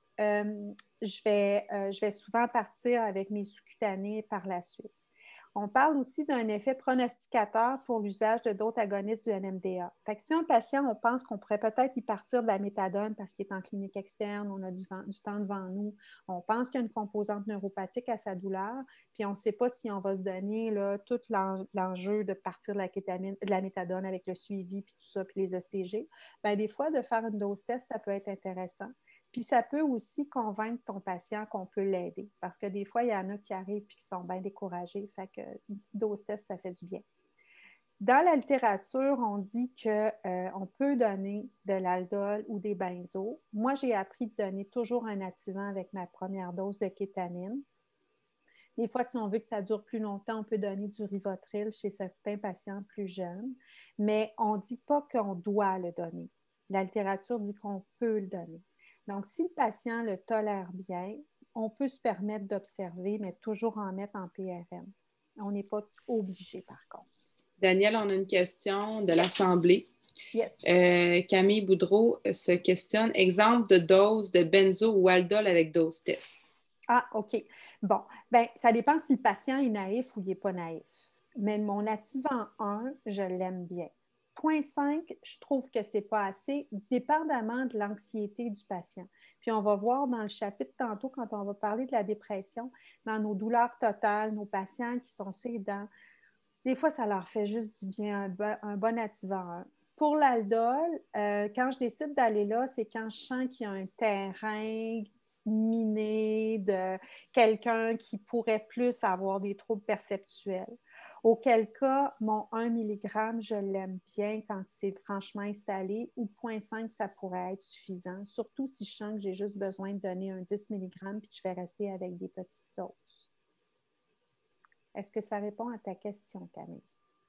je vais souvent partir avec mes sous-cutanés par la suite. On parle aussi d'un effet pronosticateur pour l'usage de d'autres agonistes du NMDA. Fait que si un patient, on pense qu'on pourrait peut-être y partir de la méthadone parce qu'il est en clinique externe, on a du temps devant nous, on pense qu'il y a une composante neuropathique à sa douleur, puis on ne sait pas si on va se donner là, tout l'enjeu de partir de la méthadone avec le suivi, puis tout ça, puis les ECG. Bien, des fois, de faire une dose test, ça peut être intéressant. Puis ça peut aussi convaincre ton patient qu'on peut l'aider. Parce que des fois, il y en a qui arrivent et qui sont bien découragés. Fait qu'une petite dose test, ça fait du bien. Dans la littérature, on dit qu'on peut donner de l'aldol ou des benzos. Moi, j'ai appris de donner toujours un activant avec ma première dose de kétamine. Des fois, si on veut que ça dure plus longtemps, on peut donner du Rivotril chez certains patients plus jeunes. Mais on ne dit pas qu'on doit le donner. La littérature dit qu'on peut le donner. Donc, si le patient le tolère bien, on peut se permettre d'observer, mais toujours en mettre en PRN. On n'est pas obligé, par contre. Daniel, on a une question de l'Assemblée. Yes. Camille Boudreau se questionne. Exemple de dose de benzo ou aldol avec dose test. Ah, OK. Bon, bien, ça dépend si le patient est naïf ou il n'est pas naïf. Mais mon activant 1, je l'aime bien. 0,5, je trouve que ce n'est pas assez, dépendamment de l'anxiété du patient. Puis on va voir dans le chapitre tantôt, quand on va parler de la dépression, dans nos douleurs totales, nos patients qui sont sédents, des fois, ça leur fait juste du bien, un bon activant. Pour l'aldol, quand je décide d'aller là, c'est quand je sens qu'il y a un terrain miné de quelqu'un qui pourrait plus avoir des troubles perceptuels. Auquel cas, mon 1 mg, je l'aime bien quand c'est franchement installé, ou 0,5, ça pourrait être suffisant, surtout si je sens que j'ai juste besoin de donner un 10 mg puis que je vais rester avec des petites doses. Est-ce que ça répond à ta question, Camille?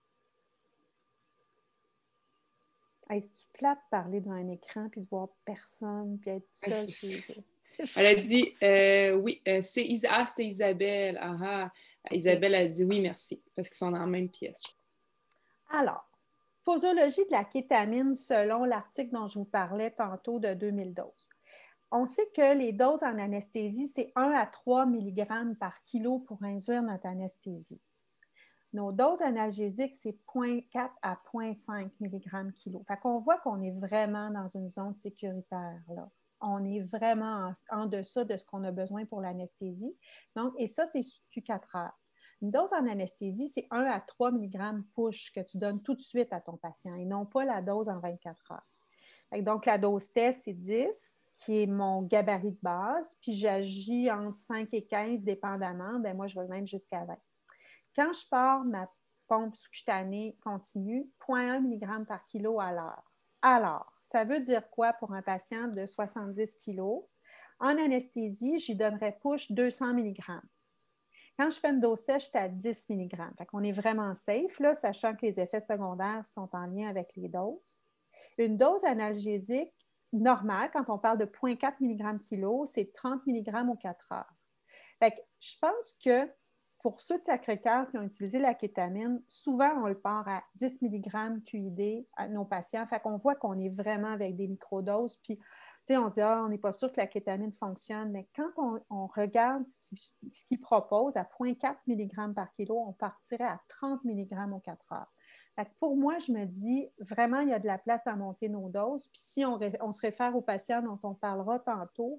Est-ce que tu plates de parler devant un écran puis de voir personne puis être seule chez eux? Elle a dit oui, c'était Isabelle. Isabelle a dit oui, merci, parce qu'ils sont dans la même pièce. Alors, posologie de la kétamine selon l'article dont je vous parlais tantôt de 2012. On sait que les doses en anesthésie, c'est 1 à 3 mg par kilo pour induire notre anesthésie. Nos doses analgésiques, c'est 0,4 à 0,5 mg kilo. Fait qu'on voit qu'on est vraiment dans une zone sécuritaire, là. On est vraiment en deçà de ce qu'on a besoin pour l'anesthésie. Donc, et ça, c'est Q4 heures. Une dose en anesthésie, c'est 1 à 3 mg push que tu donnes tout de suite à ton patient et non pas la dose en 24 heures. Donc, la dose test, c'est 10, qui est mon gabarit de base, puis j'agis entre 5 et 15 dépendamment. Bien, moi, je vais même jusqu'à 20. Quand je pars ma pompe sous-cutanée continue, 0,1 mg par kilo à l'heure. Alors, ça veut dire quoi pour un patient de 70 kg? En anesthésie, j'y donnerais push 200 mg. Quand je fais une dose test, je suis à 10 mg. Fait qu'on est vraiment safe, là, sachant que les effets secondaires sont en lien avec les doses. Une dose analgésique normale, quand on parle de 0,4 mg kilo, c'est 30 mg aux 4 heures. Fait que je pense que pour ceux de Sacré-Cœur qui ont utilisé la kétamine, souvent, on le part à 10 mg QID à nos patients. Fait qu'on voit qu'on est vraiment avec des microdoses. Puis, tu sais, on se dit, on n'est pas sûr que la kétamine fonctionne. Mais quand on regarde ce qu'ils proposent à 0,4 mg par kilo, on partirait à 30 mg aux 4 heures. Fait que pour moi, je me dis, vraiment, il y a de la place à monter nos doses. Puis si on se réfère aux patients dont on parlera tantôt,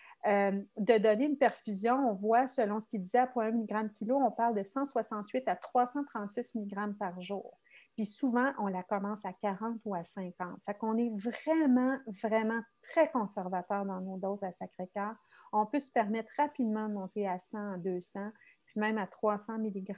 de donner une perfusion, on voit, selon ce qu'il disait, à 0,1 mg kilo, on parle de 168 à 336 mg par jour. Puis souvent, on la commence à 40 ou à 50. Fait qu'on est vraiment, vraiment très conservateur dans nos doses à Sacré-Cœur. On peut se permettre rapidement de monter à 100, à 200, puis même à 300 mg.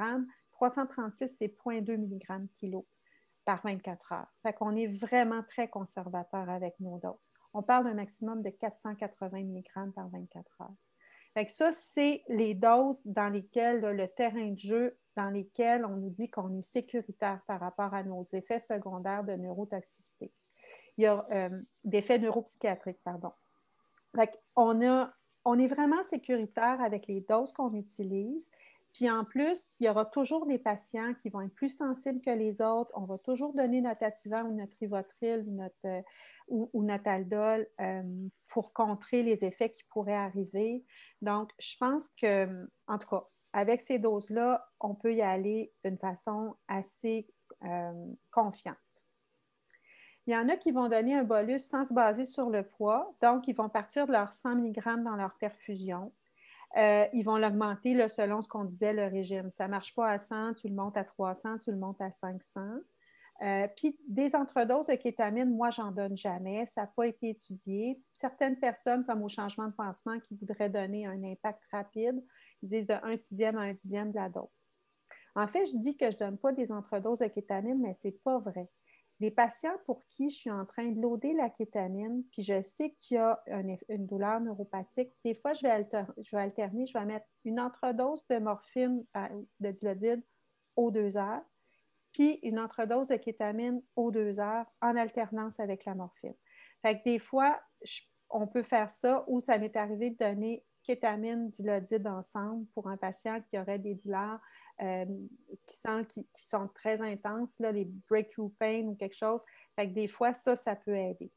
336, c'est 0,2 mg kilo par 24 heures. Fait qu'on est vraiment très conservateur avec nos doses. On parle d'un maximum de 480 mg par 24 heures. Fait que ça, c'est les doses dans lesquelles, là, le terrain de jeu dans lesquels on nous dit qu'on est sécuritaire par rapport à nos effets secondaires de neurotoxicité. Il y a d'effets neuropsychiatriques, pardon. Fait qu'on on est vraiment sécuritaire avec les doses qu'on utilise. Puis en plus, il y aura toujours des patients qui vont être plus sensibles que les autres. On va toujours donner notre Ativan ou notre Rivotril ou notre Aldol pour contrer les effets qui pourraient arriver. Donc, je pense que, en tout cas, avec ces doses-là, on peut y aller d'une façon assez confiante. Il y en a qui vont donner un bolus sans se baser sur le poids. Donc, ils vont partir de leurs 100 mg dans leur perfusion. Ils vont l'augmenter là, selon ce qu'on disait, le régime. Ça ne marche pas à 100, tu le montes à 300, tu le montes à 500. Puis des entredoses de kétamine, moi, j'en donne jamais. Ça n'a pas été étudié. Certaines personnes, comme au changement de pansement, qui voudraient donner un impact rapide, ils disent de 1/6 à 1/10 de la dose. En fait, je dis que je ne donne pas des entredoses de kétamine, mais ce n'est pas vrai. Des patients pour qui je suis en train de loader la kétamine, puis je sais qu'il y a une douleur neuropathique, des fois, je vais alterner, je vais mettre une entredose de morphine, de dilodide aux 2 heures, puis une entredose de kétamine aux 2 heures en alternance avec la morphine. Fait que des fois, on peut faire ça, ou ça m'est arrivé de donner kétamine, dilodide ensemble pour un patient qui aurait des douleurs qui sont très intenses, là, les breakthrough pain ou quelque chose. Fait que des fois, ça peut aider.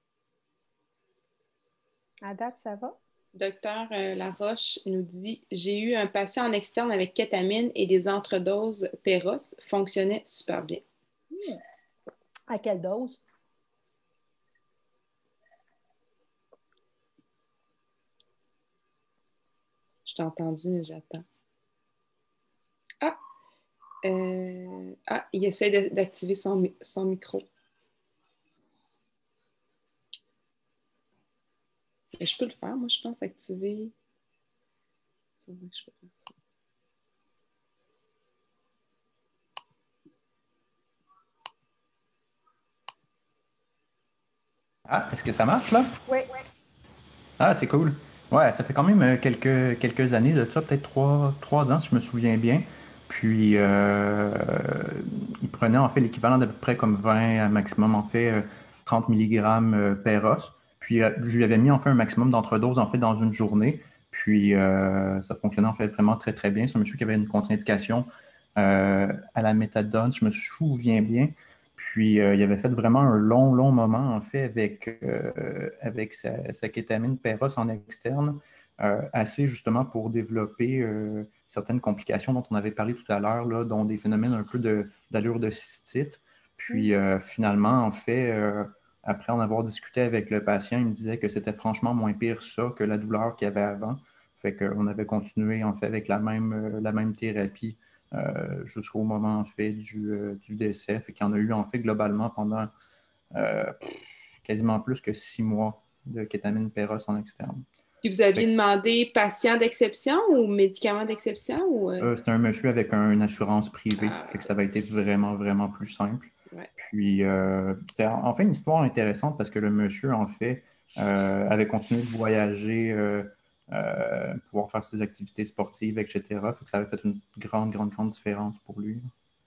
À date, ça va? Docteur Laroche nous dit « J'ai eu un patient en externe avec kétamine et des entredoses Péros, fonctionnait super bien. » À quelle dose? Je t'ai entendu, mais j'attends. Il essaie d'activer son micro. Mais je peux le faire, moi, je pense, activer. C'est vrai que je peux faire ça. Ah, est-ce que ça marche, là? Oui. Ah, c'est cool. Ouais, ça fait quand même quelques années de ça, peut-être 3 ans, si je me souviens bien. Puis, il prenait en fait l'équivalent d'à peu près comme 20 à maximum, en fait, 30 mg Péros. Puis, je lui avais mis en fait un maximum d'entredose en fait dans une journée. Puis, ça fonctionnait en fait vraiment très, très bien. C'est un monsieur qui avait une contre-indication à la méthadone, je me souviens bien. Puis, il avait fait vraiment un long moment, en fait, avec sa kétamine Péros en externe, assez justement pour développer certaines complications dont on avait parlé tout à l'heure, là, dont des phénomènes un peu d'allure de cystite. Puis, finalement, en fait, après en avoir discuté avec le patient, il me disait que c'était franchement moins pire ça que la douleur qu'il y avait avant. Fait qu'on avait continué, en fait, avec la même thérapie jusqu'au moment en fait du décès. Fait qu'il y en a eu en fait globalement pendant quasiment plus que 6 mois de kétamine Péros en externe. Puis vous aviez demandé patient d'exception ou médicament d'exception? C'était un monsieur avec une assurance privée. Fait que ça avait été vraiment plus simple. Ouais. Puis c'était en fait une histoire intéressante parce que le monsieur en fait avait continué de voyager, pouvoir faire ses activités sportives, etc. Fait que ça avait fait une grande différence pour lui.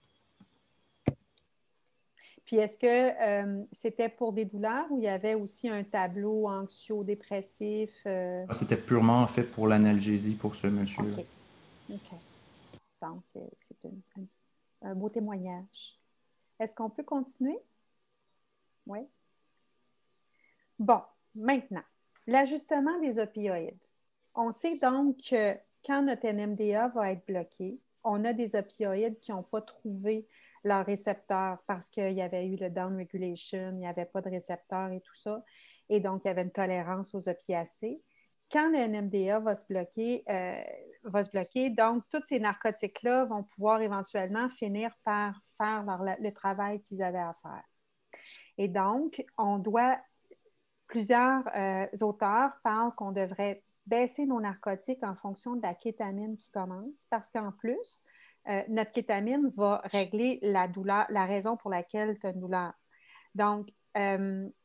Puis est-ce que c'était pour des douleurs ou il y avait aussi un tableau anxio-dépressif? C'était purement fait pour l'analgésie pour ce monsieur. OK. Donc, c'est un beau témoignage. Est-ce qu'on peut continuer? Oui. Bon, maintenant, l'ajustement des opioïdes. On sait donc que quand notre NMDA va être bloqué, on a des opioïdes qui n'ont pas trouvé leur récepteur parce qu'il y avait eu le down-regulation, il n'y avait pas de récepteur et tout ça. Et donc, il y avait une tolérance aux opiacés. Quand le NMDA va se bloquer, donc tous ces narcotiques-là vont pouvoir éventuellement finir par faire le travail qu'ils avaient à faire. Et donc, plusieurs auteurs parlent qu'on devrait baisser nos narcotiques en fonction de la kétamine qui commence parce qu'en plus, notre kétamine va régler la douleur, la raison pour laquelle tu as une douleur. Donc,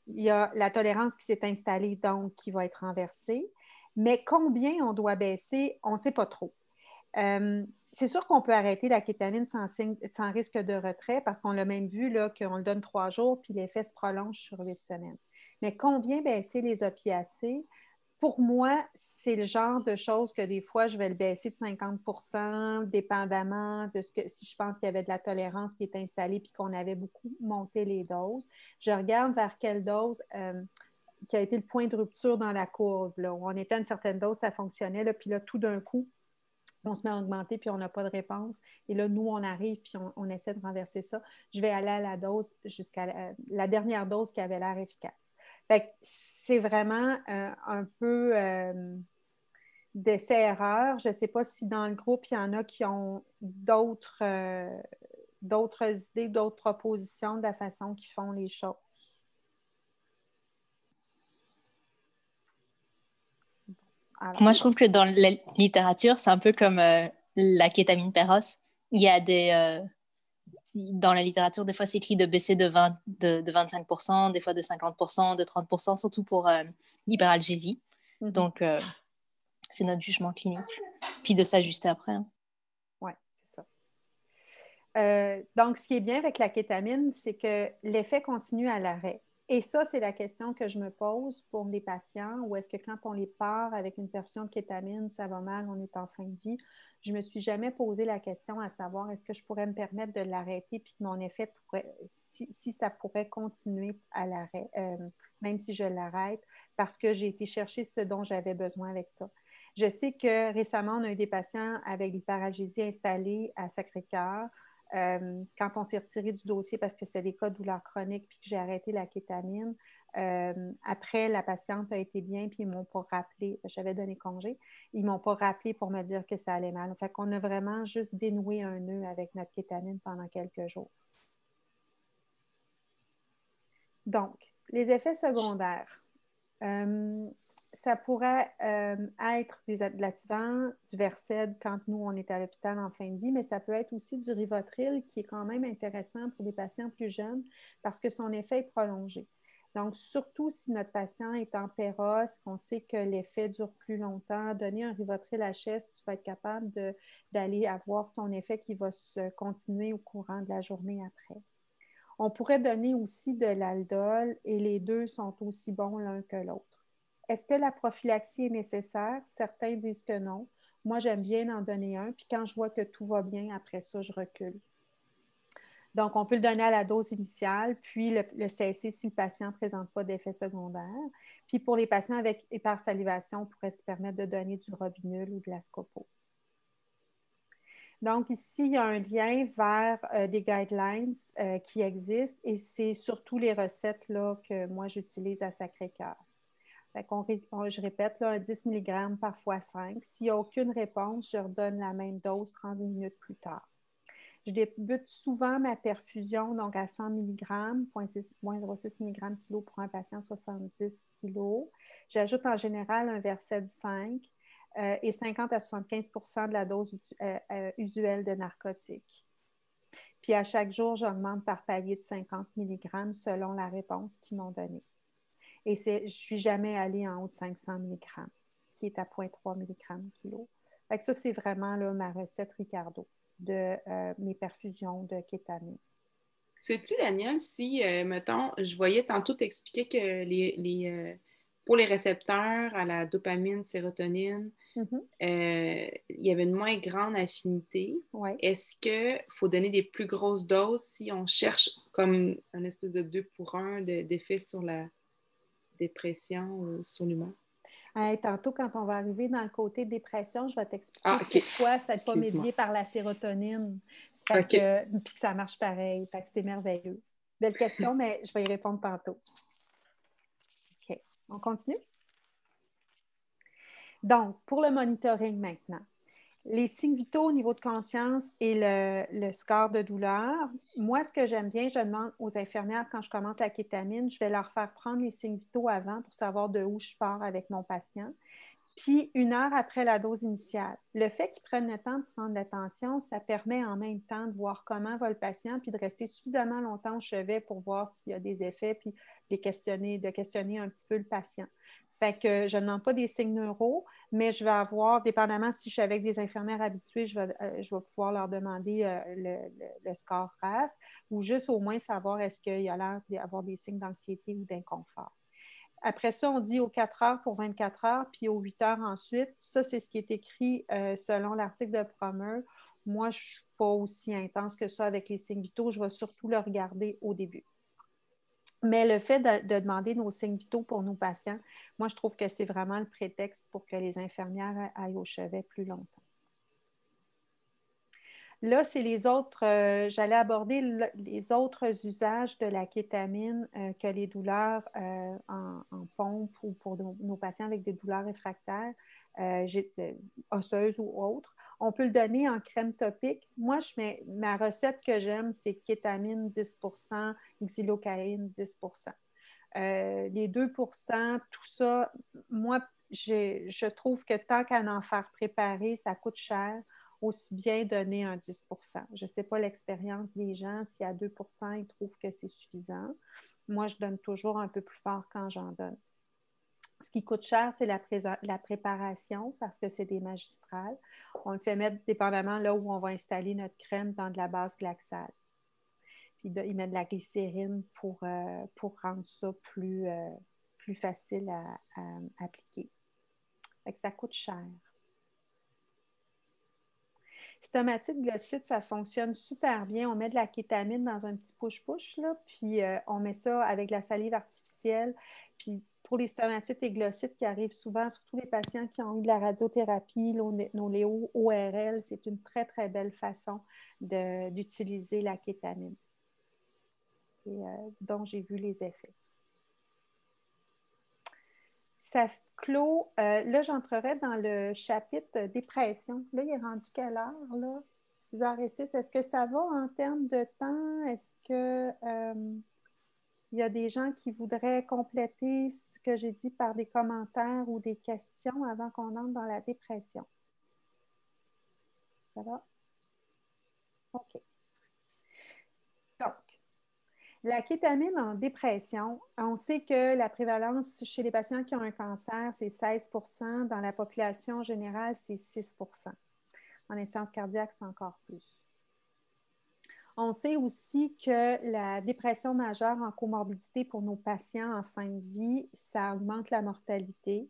il y a la tolérance qui s'est installée, donc qui va être renversée. Mais combien on doit baisser, on ne sait pas trop. C'est sûr qu'on peut arrêter la kétamine sans risque de retrait parce qu'on l'a même vu là, qu'on le donne 3 jours puis l'effet se prolonge sur 8 semaines. Mais combien baisser les opiacés? Pour moi, c'est le genre de choses que des fois, je vais le baisser de 50%, dépendamment de si je pense qu'il y avait de la tolérance qui est installée puis qu'on avait beaucoup monté les doses. Je regarde vers quelle dose qui a été le point de rupture dans la courbe. Là, où on était à une certaine dose, ça fonctionnait, là, puis là, tout d'un coup, on se met à augmenter, puis on n'a pas de réponse. Et là, nous, on arrive, puis on essaie de renverser ça. Je vais aller à la dose jusqu'à la dernière dose qui avait l'air efficace. Fait que c'est vraiment un peu d'essai-erreur. Je ne sais pas si dans le groupe, il y en a qui ont d'autres idées, d'autres propositions de la façon qu'ils font les choses. Alors, moi, je trouve que dans la littérature, c'est un peu comme la kétamine péros. Il y a dans la littérature, des fois, c'est écrit de baisser de 25%, des fois de 50%, de 30%, surtout pour l'hyperalgésie. Mm-hmm. Donc, c'est notre jugement clinique. Puis de s'ajuster après. Hein. Oui, c'est ça. Donc, ce qui est bien avec la kétamine, c'est que l'effet continue à l'arrêt. Et ça, c'est la question que je me pose pour les patients, ou est-ce que quand on les part avec une perfusion de kétamine, ça va mal, on est en fin de vie. Je ne me suis jamais posé la question à savoir est-ce que je pourrais me permettre de l'arrêter puis que mon effet pourrait, si ça pourrait continuer à l'arrêt, même si je l'arrête, parce que j'ai été chercher ce dont j'avais besoin avec ça. Je sais que récemment, on a eu des patients avec l'hyperalgésie installée à Sacré-Cœur. Quand on s'est retiré du dossier parce que c'est des cas de douleur chronique puis que j'ai arrêté la kétamine, après, la patiente a été bien puis ils ne m'ont pas rappelé. J'avais donné congé. Ils ne m'ont pas rappelé pour me dire que ça allait mal. Fait qu'on a vraiment juste dénoué un nœud avec notre kétamine pendant quelques jours. Donc, les effets secondaires. Ça pourrait être des adlativants, du Versed quand nous, on est à l'hôpital en fin de vie, mais ça peut être aussi du Rivotril qui est quand même intéressant pour des patients plus jeunes parce que son effet est prolongé. Donc, surtout si notre patient est en péros, qu'on sait que l'effet dure plus longtemps, donner un Rivotril HS, tu vas être capable d'aller avoir ton effet qui va se continuer au courant de la journée après. On pourrait donner aussi de l'aldol et les deux sont aussi bons l'un que l'autre. Est-ce que la prophylaxie est nécessaire? Certains disent que non. Moi, j'aime bien en donner un, puis quand je vois que tout va bien, après ça, je recule. Donc, on peut le donner à la dose initiale, puis le cesser si le patient ne présente pas d'effet secondaire. Puis pour les patients avec hypersalivation, on pourrait se permettre de donner du Robinul ou de la Scopo. Donc, ici, il y a un lien vers des guidelines qui existent et c'est surtout les recettes là, que moi, j'utilise à Sacré-Cœur. Je répète, là, un 10 mg par fois 5. S'il n'y a aucune réponse, je redonne la même dose 30 minutes plus tard. Je débute souvent ma perfusion donc à 100 mg, 0,6 mg kg pour un patient de 70 kg. J'ajoute en général un Versed 5 et 50 à 75 % de la dose usuelle de narcotique. Puis à chaque jour, j'augmente par palier de 50 mg selon la réponse qu'ils m'ont donnée. Et je ne suis jamais allée en haut de 500 mg, qui est à 0,3 mg kilo. Fait que ça, c'est vraiment là, ma recette Ricardo de mes perfusions de kétamine. Sais-tu, Danielle, si, mettons, je voyais tantôt t'expliquer que pour les récepteurs à la dopamine, sérotonine, il y avait une moins grande affinité. Ouais. Est-ce qu'il faut donner des plus grosses doses si on cherche comme un espèce de 2 pour 1 d'effet sur la dépression ou sur l'humeur? Tantôt, quand on va arriver dans le côté dépression, je vais t'expliquer pourquoi ça n'est pas médié par la sérotonine. Puis que ça marche pareil. Fait que c'est merveilleux. Belle question, mais je vais y répondre tantôt. OK. On continue? Donc, pour le monitoring maintenant. Les signes vitaux au niveau de conscience et le score de douleur. Moi, ce que j'aime bien, je demande aux infirmières quand je commence la kétamine, je vais leur faire prendre les signes vitaux avant pour savoir de où je pars avec mon patient. puis 1 heure après la dose initiale. Le fait qu'ils prennent le temps de prendre l'attention, ça permet en même temps de voir comment va le patient, puis de rester suffisamment longtemps au chevet pour voir s'il y a des effets, puis de questionner un petit peu le patient. Fait que je ne demande pas des signes neuro, mais je vais avoir, dépendamment si je suis avec des infirmières habituées, je vais pouvoir leur demander le score RAS ou juste au moins savoir est-ce qu'il y a l'air d'avoir des signes d'anxiété ou d'inconfort. Après ça, on dit aux 4 heures pour 24 heures, puis aux 8 heures ensuite. Ça, c'est ce qui est écrit selon l'article de Prommer. Moi, je ne suis pas aussi intense que ça avec les signes vitaux. Je vais surtout le regarder au début. Mais le fait de demander nos signes vitaux pour nos patients, moi, je trouve que c'est vraiment le prétexte pour que les infirmières aillent au chevet plus longtemps. Là, c'est les autres, j'allais aborder les autres usages de la kétamine que les douleurs en pompe ou pour nos patients avec des douleurs réfractaires, osseuses ou autres. On peut le donner en crème topique. Moi, ma recette que j'aime, c'est kétamine 10 %, xylocaïne 10 %. Les 2 %, tout ça, moi, je trouve que tant qu'à en faire préparer, ça coûte cher. Aussi bien donner un 10 %. Je ne sais pas l'expérience des gens, si à 2 % ils trouvent que c'est suffisant. Moi, je donne toujours un peu plus fort quand j'en donne. Ce qui coûte cher, c'est la préparation parce que c'est des magistrales. On le fait mettre dépendamment là où on va installer notre crème dans de la base glaxale. Puis ils mettent de la glycérine pour rendre ça plus facile à appliquer. Fait que ça coûte cher. Stomatite glossite, ça fonctionne super bien. On met de la kétamine dans un petit push-push, là, puis on met ça avec de la salive artificielle. Puis pour les stomatites et glossites qui arrivent souvent, surtout les patients qui ont eu de la radiothérapie, nos Léo ORL, c'est une très, très belle façon d'utiliser la kétamine. Et dont j'ai vu les effets. Ça clôt, là, j'entrerai dans le chapitre dépression. Là, il est rendu quelle heure, là? 6h06. Est-ce que ça va en termes de temps? Est-ce que il y a des gens qui voudraient compléter ce que j'ai dit par des commentaires ou des questions avant qu'on entre dans la dépression? Ça va? OK. Donc, la kétamine en dépression, on sait que la prévalence chez les patients qui ont un cancer, c'est 16 %. Dans la population générale, c'est 6 %. En insuffisance cardiaque, c'est encore plus. On sait aussi que la dépression majeure en comorbidité pour nos patients en fin de vie, ça augmente la mortalité.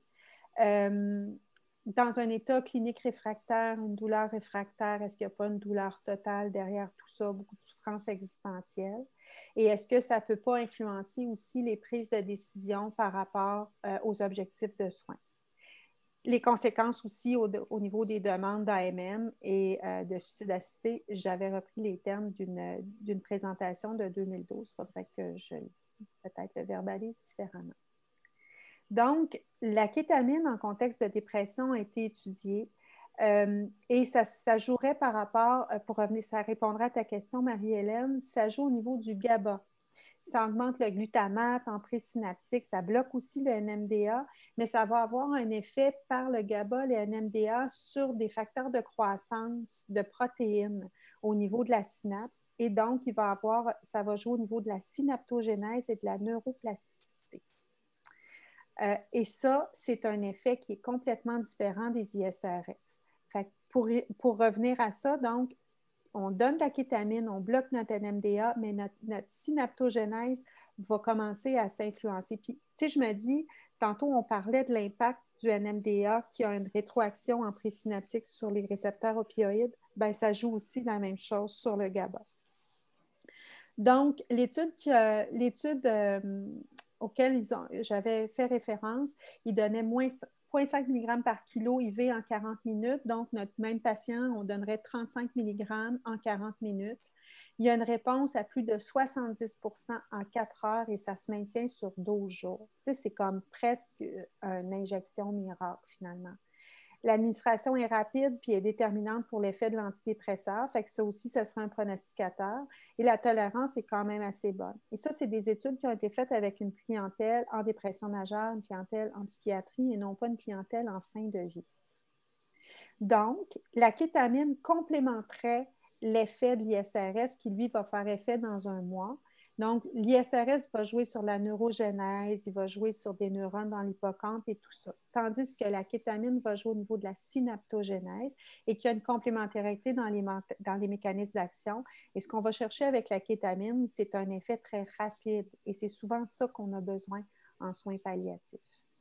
Dans un état clinique réfractaire, une douleur réfractaire, est-ce qu'il n'y a pas une douleur totale derrière tout ça, beaucoup de souffrance existentielle? Et est-ce que ça ne peut pas influencer aussi les prises de décision par rapport aux objectifs de soins? Les conséquences aussi au niveau des demandes d'AMM et de suicide assisté, j'avais repris les termes d'une présentation de 2012. Il faudrait que je peut-être le verbalise différemment. Donc, la kétamine en contexte de dépression a été étudiée et ça jouerait par rapport, pour revenir, ça répondra à ta question, Marie-Hélène, ça joue au niveau du GABA. Ça augmente le glutamate en présynaptique, ça bloque aussi le NMDA, mais ça va avoir un effet par le GABA, le NMDA, sur des facteurs de croissance de protéines au niveau de la synapse. Et donc, ça va jouer au niveau de la synaptogénèse et de la neuroplasticité. Et ça, c'est un effet qui est complètement différent des ISRS. Fait que pour revenir à ça, donc, on donne de la kétamine, on bloque notre NMDA, mais notre synaptogénèse va commencer à s'influencer. Puis, tu sais, je me dis, tantôt, on parlait de l'impact du NMDA qui a une rétroaction en présynaptique sur les récepteurs opioïdes. Bien, ça joue aussi la même chose sur le GABA. Donc, l'étude auquel j'avais fait référence, il donnait moins 0,5 mg par kilo IV en 40 minutes. Donc, notre même patient, on donnerait 35 mg en 40 minutes. Il y a une réponse à plus de 70 % en 4 heures et ça se maintient sur 12 jours. Tu sais, c'est comme presque une injection miracle, finalement. L'administration est rapide puis est déterminante pour l'effet de l'antidépresseur. Fait que ça aussi, ça sera un pronosticateur. Et la tolérance est quand même assez bonne. Et ça, c'est des études qui ont été faites avec une clientèle en dépression majeure, une clientèle en psychiatrie et non pas une clientèle en fin de vie. Donc, la kétamine complémenterait l'effet de l'ISRS qui, lui, va faire effet dans un mois. Donc, l'ISRS va jouer sur la neurogénèse, il va jouer sur des neurones dans l'hippocampe et tout ça. Tandis que la kétamine va jouer au niveau de la synaptogénèse et qu'il y a une complémentarité dans les mécanismes d'action. Et ce qu'on va chercher avec la kétamine, c'est un effet très rapide. Et c'est souvent ça qu'on a besoin en soins palliatifs.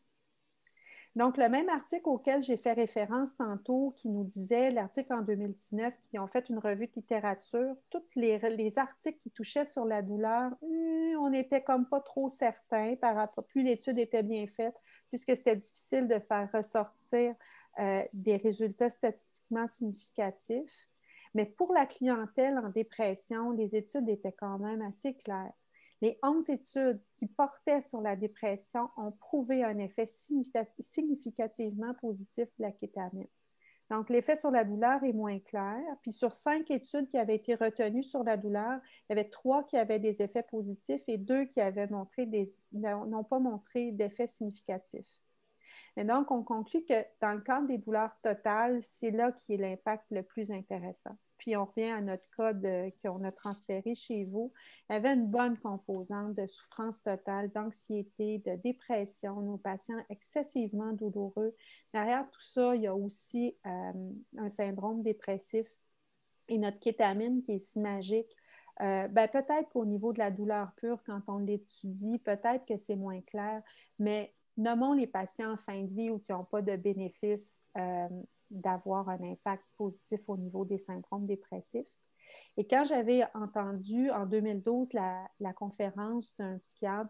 Donc, le même article auquel j'ai fait référence tantôt, qui nous disait, l'article en 2019, qui ont fait une revue de littérature, tous les articles qui touchaient sur la douleur, on n'était comme pas trop certains par rapport, plus l'étude était bien faite, puisque c'était difficile de faire ressortir des résultats statistiquement significatifs. Mais pour la clientèle en dépression, les études étaient quand même assez claires. Les 11 études qui portaient sur la dépression ont prouvé un effet significativement positif de la kétamine. Donc, l'effet sur la douleur est moins clair. Puis, sur 5 études qui avaient été retenues sur la douleur, il y avait 3 qui avaient des effets positifs et 2 qui avaient n'ont pas montré d'effets significatifs. Et donc, on conclut que dans le cadre des douleurs totales, c'est là qui est l'impact le plus intéressant. Puis, on revient à notre cas qu'on a transféré chez vous. Il y avait une bonne composante de souffrance totale, d'anxiété, de dépression, nos patients excessivement douloureux. Derrière tout ça, il y a aussi un syndrome dépressif et notre kétamine qui est si magique. Peut-être qu'au niveau de la douleur pure, quand on l'étudie, peut-être que c'est moins clair, mais nommons les patients en fin de vie ou qui n'ont pas de bénéfice d'avoir un impact positif au niveau des syndromes dépressifs. Et quand j'avais entendu en 2012 la conférence d'un psychiatre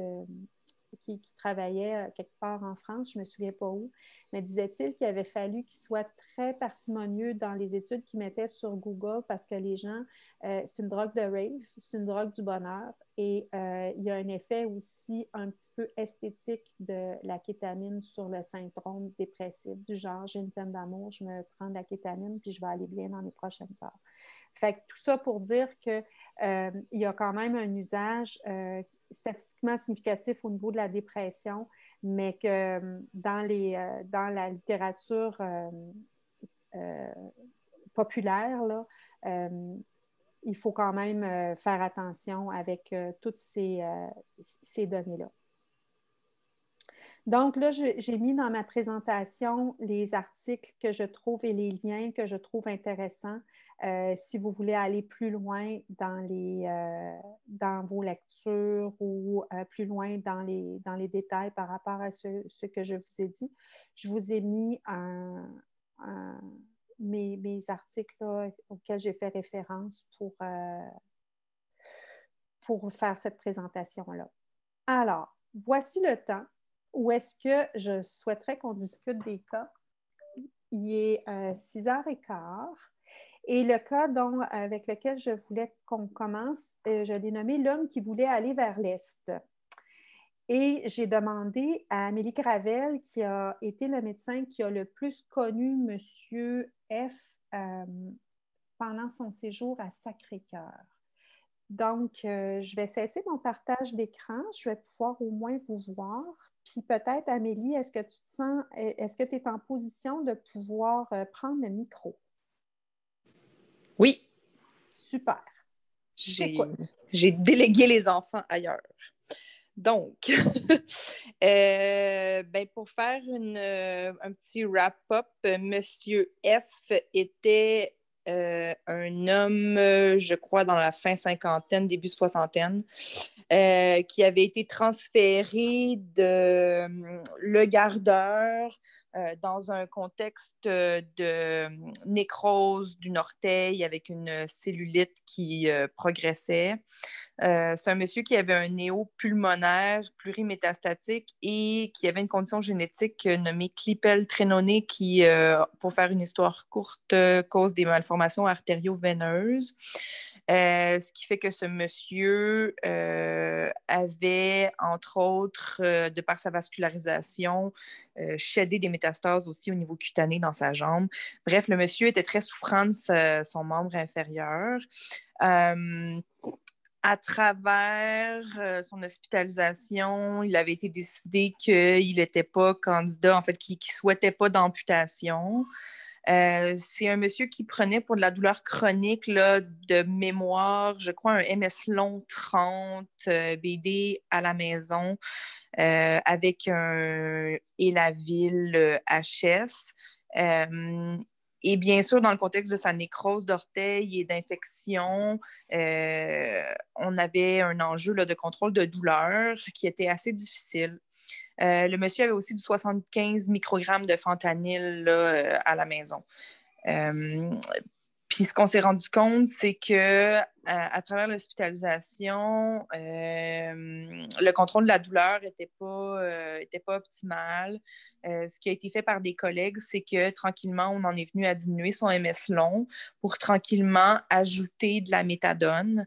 qui travaillait quelque part en France, je ne me souviens pas où, mais disait-il qu'il avait fallu qu'il soit très parcimonieux dans les études qu'il mettait sur Google parce que les gens, c'est une drogue de rave, c'est une drogue du bonheur et il y a un effet aussi un petit peu esthétique de la kétamine sur le syndrome dépressif, du genre j'ai une peine d'amour, je me prends de la kétamine puis je vais aller bien dans les prochaines heures. Fait que tout ça pour dire qu'il y a quand même un usage statistiquement significatif au niveau de la dépression, mais que dans la littérature populaire, là, il faut quand même faire attention avec toutes ces données-là. Donc là, j'ai mis dans ma présentation les articles que je trouve et les liens que je trouve intéressants si vous voulez aller plus loin dans vos lectures ou plus loin dans les détails par rapport à ce que je vous ai dit. Je vous ai mis mes articles là, auxquels j'ai fait référence pour faire cette présentation-là. Alors, voici le temps où est-ce que je souhaiterais qu'on discute des cas. Il est 6h15 et le cas avec lequel je voulais qu'on commence, je l'ai nommé « L'homme qui voulait aller vers l'Est ». Et j'ai demandé à Amélie Gravel, qui a été le médecin qui a le plus connu M. F. Pendant son séjour à Sacré-Cœur. Donc, je vais cesser mon partage d'écran. Je vais pouvoir au moins vous voir. Puis peut-être, Amélie, est-ce que tu es en position de pouvoir prendre le micro? Oui. Super. J'ai délégué les enfants ailleurs. Donc, pour faire un petit wrap-up, Monsieur F était un homme, je crois, dans la fin cinquantaine, début soixantaine, qui avait été transféré de Le Gardeur dans un contexte de nécrose d'une orteil avec une cellulite qui progressait. C'est un monsieur qui avait un néo-pulmonaire plurimétastatique et qui avait une condition génétique nommée Klippel-Trenaunay qui, pour faire une histoire courte, cause des malformations artério-veineuses. Ce qui fait que ce monsieur avait, entre autres, de par sa vascularisation, sheddé des métastases aussi au niveau cutané dans sa jambe. Bref, le monsieur était très souffrant de son membre inférieur. À travers son hospitalisation, il avait été décidé qu'il n'était pas candidat, en fait, qu'il ne souhaitait pas d'amputation. C'est un monsieur qui prenait pour de la douleur chronique là, de mémoire, je crois, un MS Long 30 BD à la maison avec un Elavil HS. Et bien sûr, dans le contexte de sa nécrose d'orteil et d'infection, on avait un enjeu là, de contrôle de douleur qui était assez difficile. Le monsieur avait aussi du 75 microgrammes de fentanyl là, à la maison. Puis ce qu'on s'est rendu compte, c'est que à travers l'hospitalisation, le contrôle de la douleur n'était pas optimal. Ce qui a été fait par des collègues, c'est que tranquillement, on en est venu à diminuer son MS long pour tranquillement ajouter de la méthadone.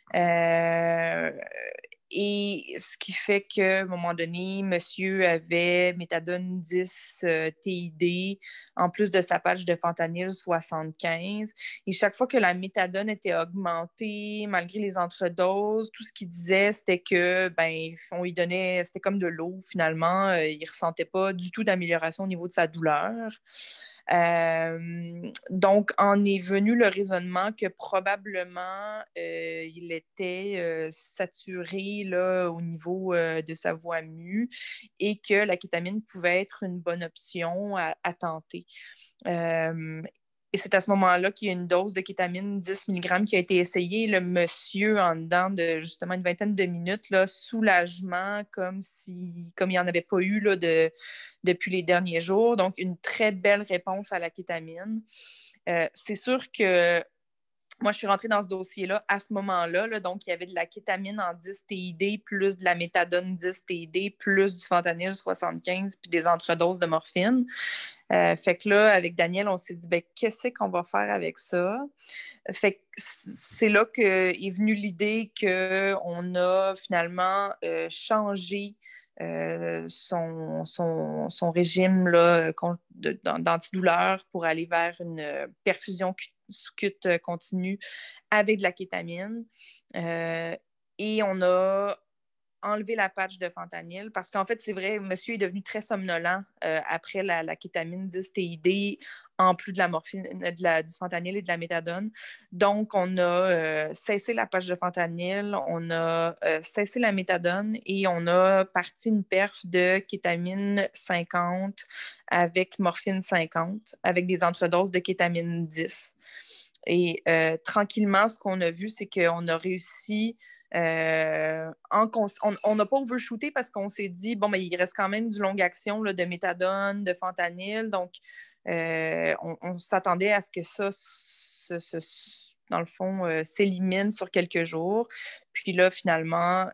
Et ce qui fait qu'à un moment donné, monsieur avait méthadone 10 TID en plus de sa patch de fentanyl 75. Et chaque fois que la méthadone était augmentée, malgré les entredoses, tout ce qu'il disait, c'était que on lui donnait, c'était comme de l'eau finalement. Il ne ressentait pas du tout d'amélioration au niveau de sa douleur. Donc, en est venu le raisonnement que probablement il était saturé là, au niveau de sa voie mue et que la kétamine pouvait être une bonne option à tenter. Et c'est à ce moment-là qu'il y a une dose de kétamine 10 mg qui a été essayée. Le monsieur, en dedans de justement une vingtaine de minutes, là, soulagement, comme il n'y en avait pas eu là, depuis les derniers jours. Donc, une très belle réponse à la kétamine. C'est sûr que moi, je suis rentrée dans ce dossier-là à ce moment-là. Là, donc, il y avait de la kétamine en 10 TID, plus de la méthadone 10 TID, plus du fentanyl 75, puis des entredoses de morphine. Fait que là, avec Daniel, on s'est dit, qu'est-ce qu'on va faire avec ça? Fait que c'est là qu'est venue l'idée qu'on a finalement changé son régime là, d'antidouleur pour aller vers une perfusion sous-cute continue avec de la kétamine. Et on a enlevé la patch de fentanyl parce qu'en fait, c'est vrai, monsieur est devenu très somnolent après la kétamine 10 TID, en plus de la morphine, du fentanyl et de la méthadone. Donc, on a cessé la patch de fentanyl, on a cessé la méthadone et on a parti une perf de kétamine 50 avec morphine 50, avec des entredoses de kétamine 10. Et tranquillement, ce qu'on a vu, c'est qu'on a réussi on n'a pas overshooté parce qu'on s'est dit, il reste quand même du longue action là, de méthadone, de fentanyl. Donc, on s'attendait à ce que ça, dans le fond, s'élimine sur quelques jours. Puis là, finalement,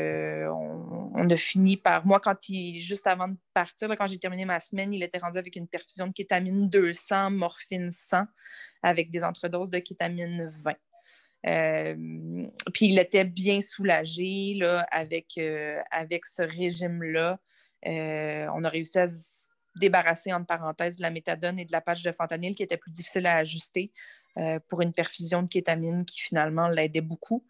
on a fini par... Moi, juste avant de partir, là, quand j'ai terminé ma semaine, il était rendu avec une perfusion de kétamine 200, morphine 100, avec des entredoses de kétamine 20. Puis il était bien soulagé là, avec ce régime-là. On a réussi à se débarrasser, entre parenthèses, de la méthadone et de la patch de fentanyl qui était plus difficile à ajuster pour une perfusion de kétamine qui finalement l'aidait beaucoup.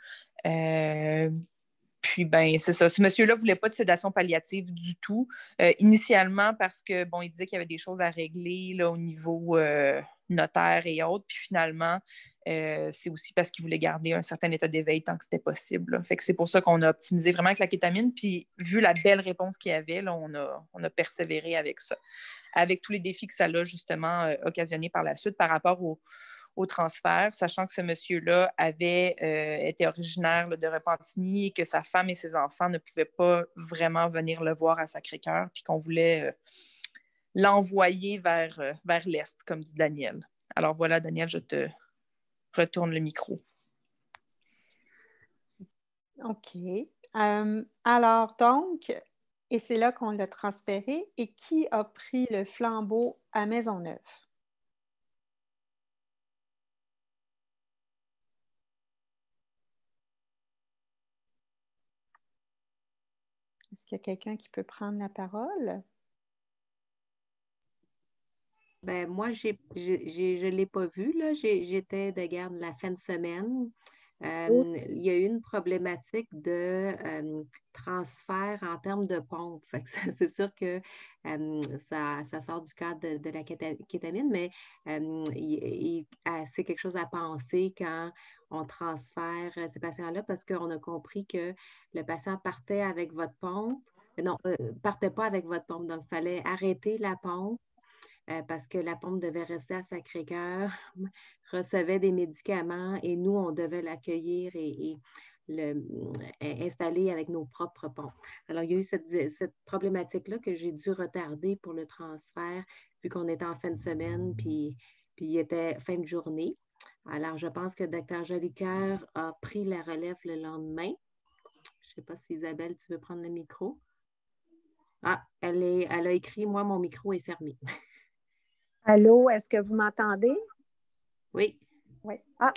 Puis, c'est ça. Ce monsieur-là ne voulait pas de sédation palliative du tout. Initialement, parce que, il disait qu'il y avait des choses à régler là, au niveau notaire et autres. Puis finalement, c'est aussi parce qu'il voulait garder un certain état d'éveil tant que c'était possible. Là. Fait que c'est pour ça qu'on a optimisé vraiment avec la kétamine. Puis, vu la belle réponse qu'il y avait, là, on a persévéré avec ça. Avec tous les défis que ça l'a justement occasionné par la suite par rapport au transfert, sachant que ce monsieur-là était originaire là, de Repentigny et que sa femme et ses enfants ne pouvaient pas vraiment venir le voir à Sacré-Cœur, puis qu'on voulait l'envoyer vers l'Est, comme dit Daniel. Alors voilà, Daniel, je te retourne le micro. OK. Alors donc, et c'est là qu'on l'a transféré. Et qui a pris le flambeau à Maisonneuve? qu'il y a quelqu'un qui peut prendre la parole? Ben, moi, je ne l'ai pas vu, là. J'étais de garde la fin de semaine. Il y a eu une problématique de transfert en termes de pompe. Fait que c'est sûr que ça sort du cadre de la kétamine, mais c'est quelque chose à penser quand on transfère ces patients-là parce qu'on a compris que le patient partait avec votre pompe. Non, partait pas avec votre pompe. Donc, il fallait arrêter la pompe parce que la pompe devait rester à Sacré-Cœur, recevait des médicaments et nous, on devait l'accueillir et installer avec nos propres pompes. Alors, il y a eu cette problématique-là que j'ai dû retarder pour le transfert vu qu'on était en fin de semaine, puis il était fin de journée. Alors, je pense que Dr. Jolicoeur a pris la relève le lendemain. Je ne sais pas si Isabelle, tu veux prendre le micro. Ah, elle a écrit « Moi, mon micro est fermé ». Allô, est-ce que vous m'entendez? Oui. Oui. Ah,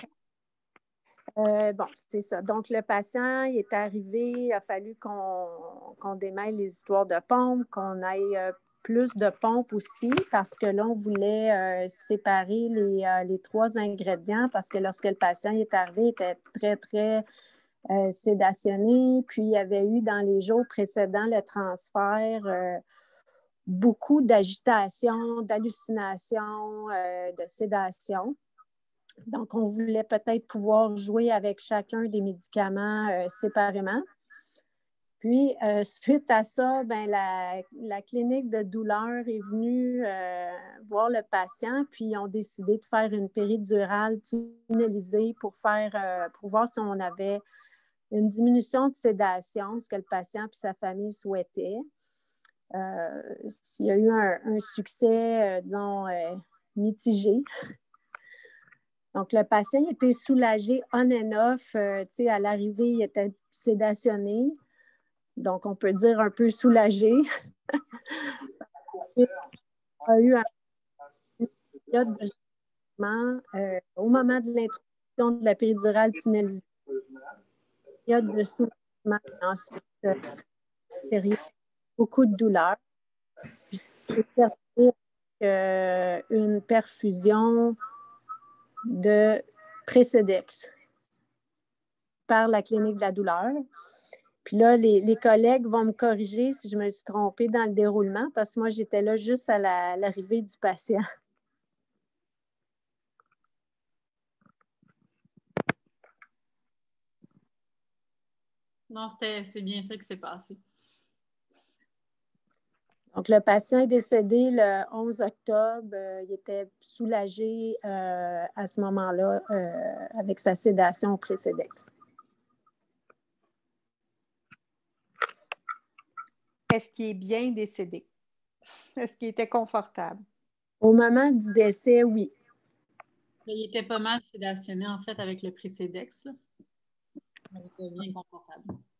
bon, c'est ça. Donc, le patient, il est arrivé, il a fallu qu'on démêle les histoires de pompes, qu'on aille plus de pompes aussi, parce que là, on voulait séparer les 3 ingrédients, parce que lorsque le patient est arrivé, il était très, très sédationné, puis il y avait eu dans les jours précédents le transfert beaucoup d'agitation, d'hallucination, de sédation. Donc, on voulait peut-être pouvoir jouer avec chacun des médicaments séparément. Puis, suite à ça, ben, la clinique de douleur est venue voir le patient, puis ils ont décidé de faire une péridurale tunnelisée pour voir si on avait une diminution de sédation, ce que le patient et sa famille souhaitaient. Il y a eu un succès, disons, mitigé. Donc, le patient était soulagé on and off. À l'arrivée, il était sédationné. Donc, on peut dire un peu soulagé. Il a eu une période de changement au moment de l'introduction de la péridurale tunnelisée. Période de soulagement et ensuite, beaucoup de douleur. Puis, c'est terminé avec une perfusion de Précédex par la clinique de la douleur. Puis là, les collègues vont me corriger si je me suis trompée dans le déroulement parce que moi, j'étais là juste à l'arrivée du patient. Non, c'est bien ça qui s'est passé. Donc, le patient est décédé le 11 octobre. Il était soulagé à ce moment-là avec sa sédation au Précédex. Est-ce qu'il est bien décédé? Est-ce qu'il était confortable? Au moment du décès, oui. Il était pas mal sédationné, en fait, avec le Précédex. Il était bien confortable.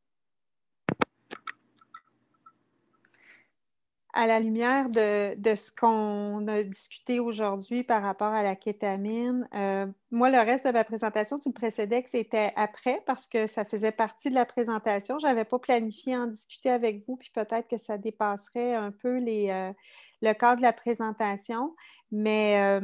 À la lumière de ce qu'on a discuté aujourd'hui par rapport à la kétamine, moi, le reste de ma présentation sur le Précédex était après parce que ça faisait partie de la présentation. Je n'avais pas planifié en discuter avec vous, puis peut-être que ça dépasserait un peu le cadre de la présentation, mais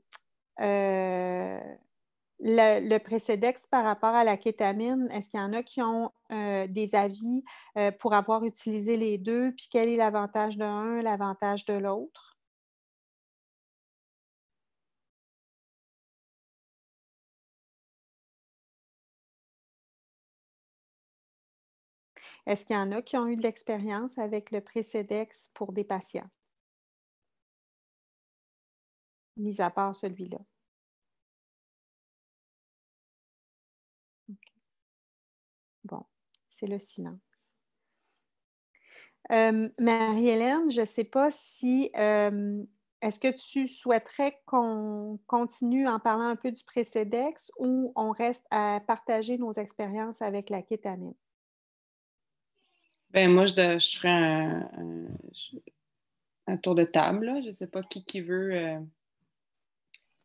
le Précédex par rapport à la kétamine, est-ce qu'il y en a qui ont des avis pour avoir utilisé les deux, puis quel est l'avantage de l'un, l'avantage de l'autre? Est-ce qu'il y en a qui ont eu de l'expérience avec le Précédex pour des patients? Mis à part celui-là. Okay. Bon, c'est le silence. Marie-Hélène, je ne sais pas si... est-ce que tu souhaiterais qu'on continue en parlant un peu du Précédex ou on reste à partager nos expériences avec la kétamine? Ben moi, je ferais un tour de table. Là. Je ne sais pas qui veut...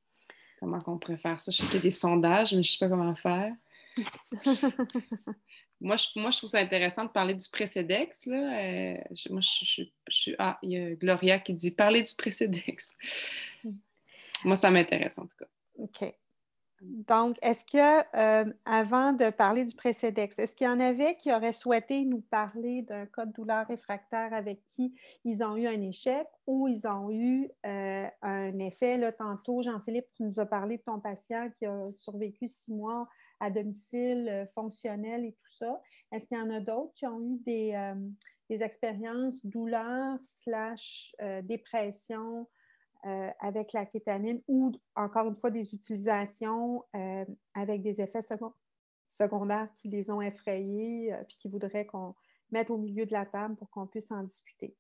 comment on pourrait faire ça? Je sais qu'il y a des sondages, mais je ne sais pas comment faire. Moi, je trouve ça intéressant de parler du Précédex. Là. Il y a Gloria qui dit « Parler du Précédex ». Moi, ça m'intéresse en tout cas. OK. Donc, est-ce que, avant de parler du Précédex, est-ce qu'il y en avait qui auraient souhaité nous parler d'un cas de douleur réfractaire avec qui ils ont eu un échec ou ils ont eu un effet? Là, tantôt, Jean-Philippe, tu nous as parlé de ton patient qui a survécu 6 mois à domicile, fonctionnel et tout ça. Est-ce qu'il y en a d'autres qui ont eu des expériences douleur / dépression avec la kétamine ou, encore une fois, des utilisations avec des effets secondaires qui les ont effrayés puis qui voudraient qu'on mette au milieu de la table pour qu'on puisse en discuter.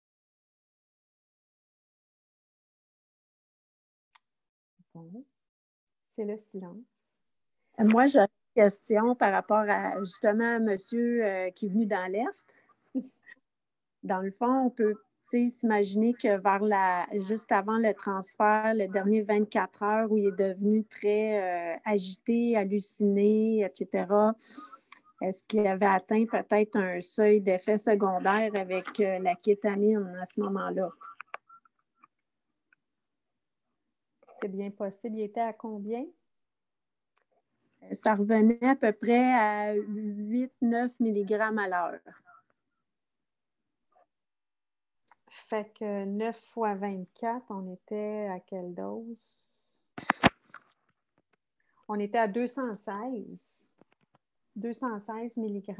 Bon, c'est le silence. Moi, j'ai une question par rapport à justement un monsieur qui est venu dans l'Est. Dans le fond, on peut s'imaginer que juste avant le transfert, le dernier 24 heures où il est devenu très agité, halluciné, etc., est-ce qu'il avait atteint peut-être un seuil d'effet secondaire avec la kétamine à ce moment-là? C'est bien possible. Il était à combien? Ça revenait à peu près à 8-9 mg à l'heure. Fait que 9 fois 24, on était à quelle dose? On était à 216 mg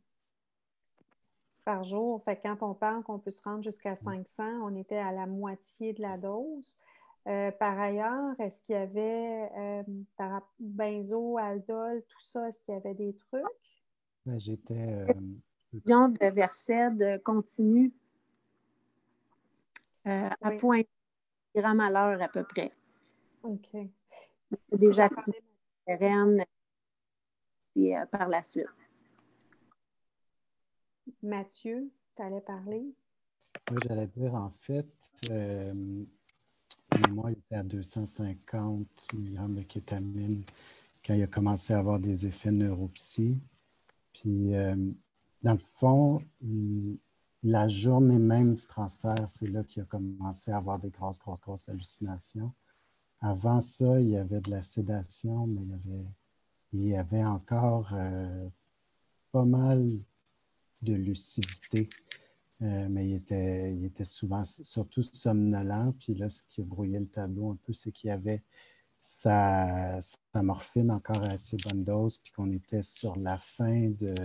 par jour. Fait que quand on parle qu'on peut se rendre jusqu'à 500, on était à la moitié de la dose. Par ailleurs, est-ce qu'il y avait benzo, aldol, tout ça, est-ce qu'il y avait des trucs? Ben, j'étais... de Versed continue à 0,1 g à l'heure à peu près. OK. Des activités pérennes par la suite. Mathieu, tu allais parler? Oui, j'allais dire, en fait, moi, il était à 250 mg de kétamine quand il a commencé à avoir des effets neuropsy. Puis, dans le fond, la journée même du transfert, c'est là qu'il a commencé à avoir des grosses hallucinations. Avant ça, il y avait de la sédation, mais il y avait encore pas mal de lucidité. Mais il était souvent, surtout somnolent. Puis là, ce qui a brouillé le tableau un peu, c'est qu'il y avait sa morphine encore à assez bonne dose, puis qu'on était sur la fin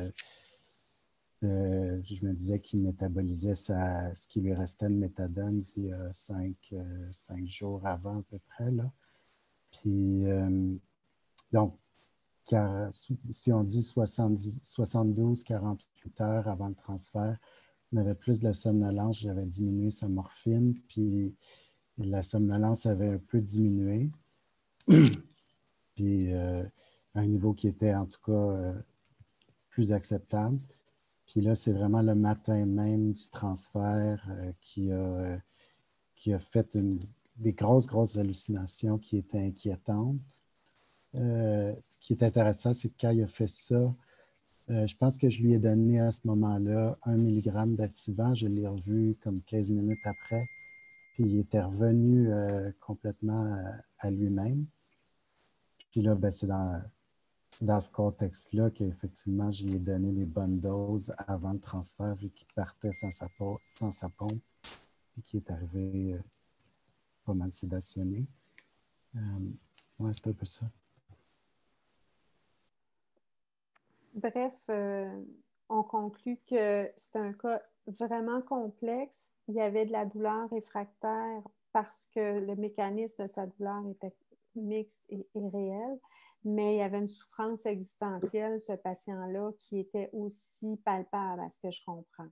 je me disais qu'il métabolisait ce qui lui restait de méthadone il y a 5 jours avant à peu près. Là. Puis, donc, si on dit 72-48 heures avant le transfert, on avait plus de la somnolence, j'avais diminué sa morphine, puis la somnolence avait un peu diminué. Puis à un niveau qui était en tout cas plus acceptable. Puis là, c'est vraiment le matin même du transfert qui a fait des grosses hallucinations qui étaient inquiétantes. Ce qui est intéressant, c'est que quand il a fait ça, je pense que je lui ai donné à ce moment-là 1 mg d'activant. Je l'ai revu comme 15 minutes après. Puis il était revenu complètement à lui-même. Puis là, ben, c'est dans ce contexte-là qu'effectivement, j'y ai donné les bonnes doses avant le transfert, vu qu'il partait sans sa pompe et qu'il est arrivé pas mal sédationné. Ouais, c'est un peu ça. Bref, on conclut que c'est un cas vraiment complexe. Il y avait de la douleur réfractaire parce que le mécanisme de sa douleur était mixte et réel, mais il y avait une souffrance existentielle, ce patient-là, qui était aussi palpable à ce que je comprends.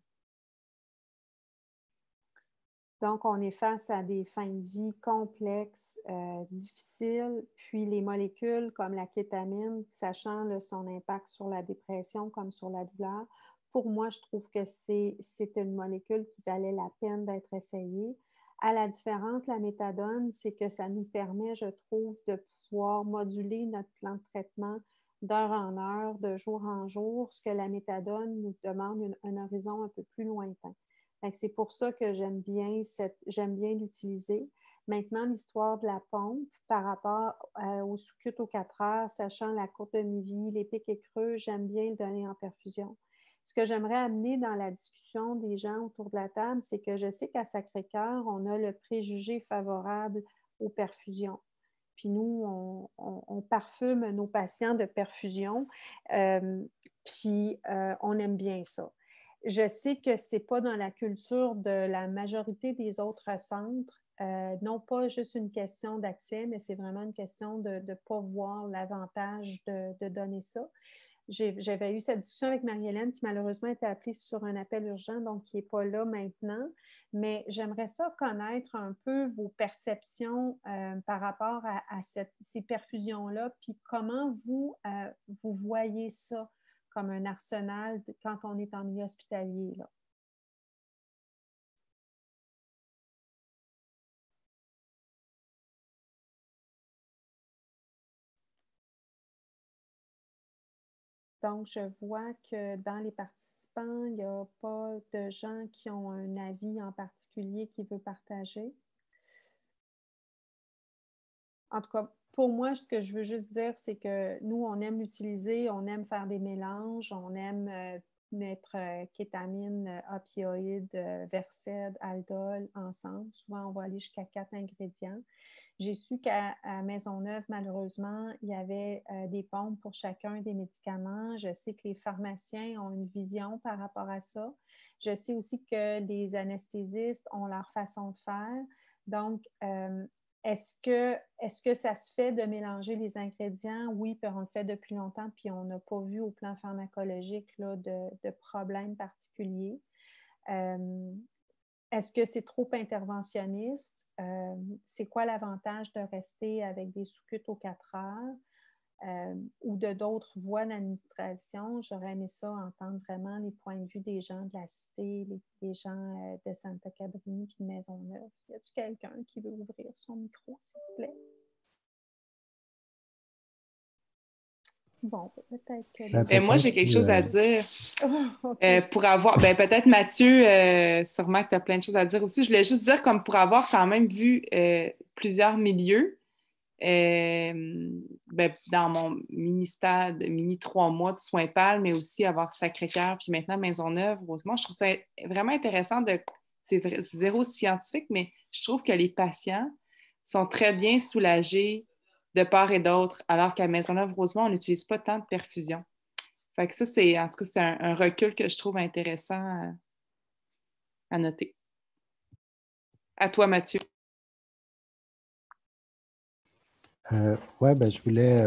Donc, on est face à des fins de vie complexes, difficiles, puis les molécules comme la kétamine, sachant son impact sur la dépression comme sur la douleur, pour moi, je trouve que c'est une molécule qui valait la peine d'être essayée. À la différence, la méthadone, c'est que ça nous permet, je trouve, de pouvoir moduler notre plan de traitement d'heure en heure, de jour en jour, ce que la méthadone nous demande un horizon un peu plus lointain. C'est pour ça que j'aime bien l'utiliser. Maintenant, l'histoire de la pompe par rapport au sous-cut aux 4 heures, sachant la courte demi-vie, les pics et creux, j'aime bien le donner en perfusion. Ce que j'aimerais amener dans la discussion des gens autour de la table, c'est que je sais qu'à Sacré-Cœur, on a le préjugé favorable aux perfusions. Puis nous, on parfume nos patients de perfusion, puis on aime bien ça. Je sais que ce n'est pas dans la culture de la majorité des autres centres, non pas juste une question d'accès, mais c'est vraiment une question de ne pas voir l'avantage de donner ça. J'avais eu cette discussion avec Marie-Hélène qui malheureusement était appelée sur un appel urgent, donc qui n'est pas là maintenant. Mais j'aimerais ça connaître un peu vos perceptions par rapport à ces perfusions-là, puis comment vous voyez ça comme un arsenal quand on est en milieu hospitalier, là. Donc, je vois que dans les participants, il n'y a pas de gens qui ont un avis en particulier qui veut partager. En tout cas, pour moi, ce que je veux juste dire, c'est que nous, on aime l'utiliser, on aime faire des mélanges, on aime mettre kétamine, opioïdes, Versed, Aldol ensemble. Souvent, on va aller jusqu'à 4 ingrédients. J'ai su qu'à Maisonneuve, malheureusement, il y avait des pompes pour chacun des médicaments. Je sais que les pharmaciens ont une vision par rapport à ça. Je sais aussi que les anesthésistes ont leur façon de faire. Donc, est-ce que ça se fait de mélanger les ingrédients? Oui, puis on le fait depuis longtemps, puis on n'a pas vu au plan pharmacologique là, de problème particulier. Est-ce que c'est trop interventionniste? C'est quoi l'avantage de rester avec des sous-cuts aux 4 heures ou de d'autres voies d'administration? J'aurais aimé ça entendre vraiment les points de vue des gens de la cité, des gens de Santa Cabrini puis de Maisonneuve. Y a-t-il quelqu'un qui veut ouvrir son micro, s'il vous plaît? Bon, peut-être que... moi, j'ai quelque chose à dire. Okay. Pour avoir, peut-être Mathieu, sûrement que tu as plein de choses à dire aussi. Je voulais juste dire, comme pour avoir quand même vu plusieurs milieux, dans mon mini-stade, mini 3 mois de soins PAL, mais aussi avoir Sacré-Cœur, puis maintenant Maisonneuve, Rosemont, je trouve ça vraiment intéressant c'est zéro scientifique, mais je trouve que les patients sont très bien soulagés de part et d'autre, alors qu'à Maisonneuve-Rosemont, on n'utilise pas tant de perfusion. Fait que ça, en tout cas, c'est un recul que je trouve intéressant à noter. À toi, Mathieu. Oui, je voulais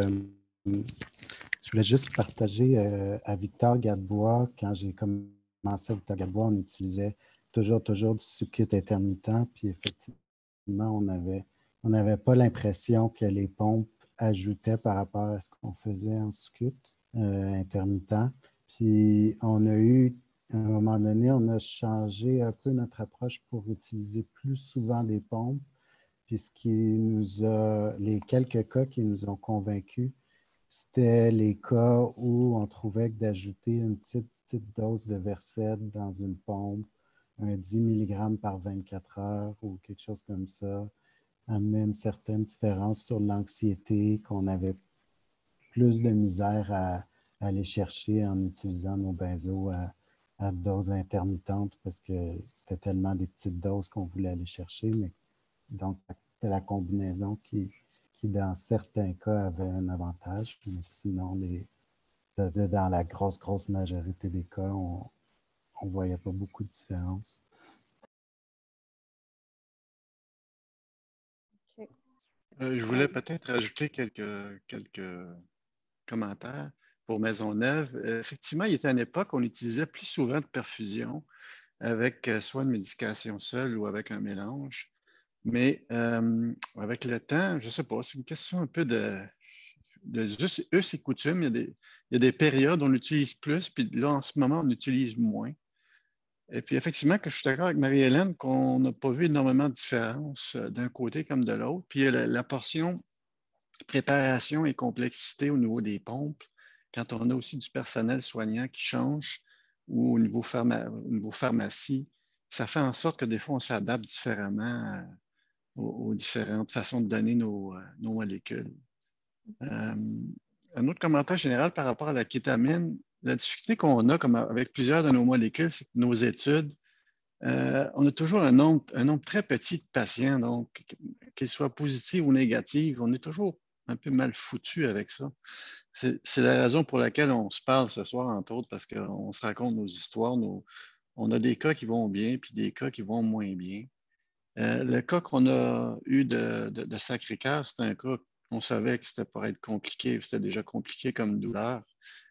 juste partager à Victor Gadebois, quand j'ai commencé à Victor Gadebois, on utilisait toujours du sous-cut intermittent, puis effectivement, on n'avait pas l'impression que les pompes ajoutaient par rapport à ce qu'on faisait en sous-cut intermittent. Puis on a eu, à un moment donné, on a changé un peu notre approche pour utiliser plus souvent des pompes. Puis les quelques cas qui nous ont convaincus, c'était les cas où on trouvait que d'ajouter une petite dose de Versed dans une pompe, un 10 mg par 24 heures ou quelque chose comme ça, amenait une certaine différence sur l'anxiété, qu'on avait plus de misère à aller chercher en utilisant nos benzos à dose intermittente parce que c'était tellement des petites doses qu'on voulait aller chercher. Mais donc, c'est la combinaison qui, dans certains cas, avait un avantage. Mais sinon, dans la grosse majorité des cas, on ne voyait pas beaucoup de différence. Okay. Je voulais peut-être ajouter quelques commentaires pour Maisonneuve. Effectivement, il était à une époque où on utilisait plus souvent de perfusion avec soit une médication seule ou avec un mélange. Mais avec le temps, je ne sais pas, c'est une question un peu de juste us et coutumes. Il y a des périodes où on utilise plus, puis là, en ce moment, on utilise moins. Et puis, effectivement, que je suis d'accord avec Marie-Hélène qu'on n'a pas vu énormément de différence d'un côté comme de l'autre. Puis, la portion préparation et complexité au niveau des pompes quand on a aussi du personnel soignant qui change ou au niveau pharmacie, ça fait en sorte que des fois, on s'adapte différemment aux différentes façons de donner nos molécules. Un autre commentaire général par rapport à la kétamine, la difficulté qu'on a avec plusieurs de nos molécules, c'est que nos études, on a toujours un nombre très petit de patients, donc qu'ils soient positifs ou négatifs, on est toujours un peu mal foutu avec ça. C'est la raison pour laquelle on se parle ce soir, entre autres, parce qu'on se raconte nos histoires. On a des cas qui vont bien, puis des cas qui vont moins bien. Le cas qu'on a eu de Sacré-Cœur, c'est un cas qu'on savait que c'était pour être compliqué, c'était déjà compliqué comme douleur.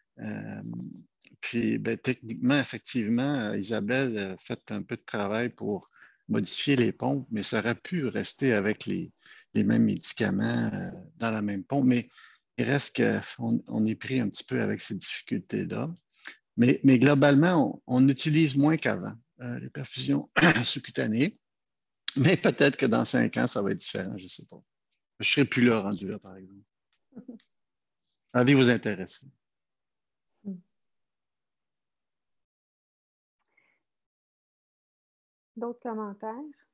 Puis, techniquement, effectivement, Isabelle a fait un peu de travail pour modifier les pompes, mais ça aurait pu rester avec les mêmes médicaments dans la même pompe. Mais il reste qu'on est pris un petit peu avec ces difficultés-là. Mais globalement, on utilise moins qu'avant les perfusions sous-cutanées. Mais peut-être que dans 5 ans, ça va être différent, je ne sais pas. Je ne serai plus là, rendu là, par exemple. Allez vous intéresser. D'autres commentaires?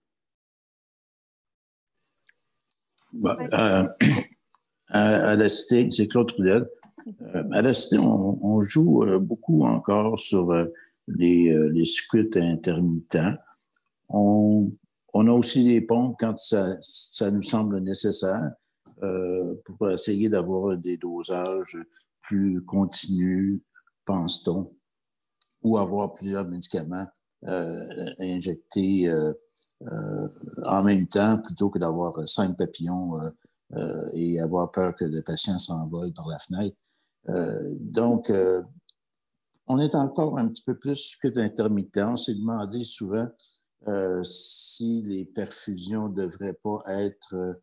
À la Cité, c'est Claude Trudel. À la Cité, on joue beaucoup encore sur les circuits intermittents. On a aussi des pompes quand ça nous semble nécessaire pour essayer d'avoir des dosages plus continus, pense-t-on, ou avoir plusieurs médicaments injectés en même temps plutôt que d'avoir 5 papillons et avoir peur que le patient s'envole par la fenêtre. Donc, on est encore un petit peu plus que d'intermittent. On s'est demandé souvent si les perfusions ne devraient pas être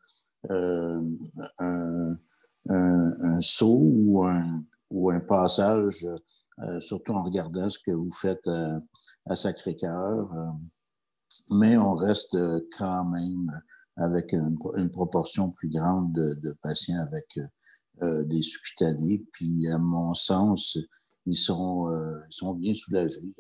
un saut ou un passage, surtout en regardant ce que vous faites à Sacré-Cœur. Mais on reste quand même avec une proportion plus grande de patients avec des sous-cutanés. Puis, à mon sens, ils sont bien soulagés.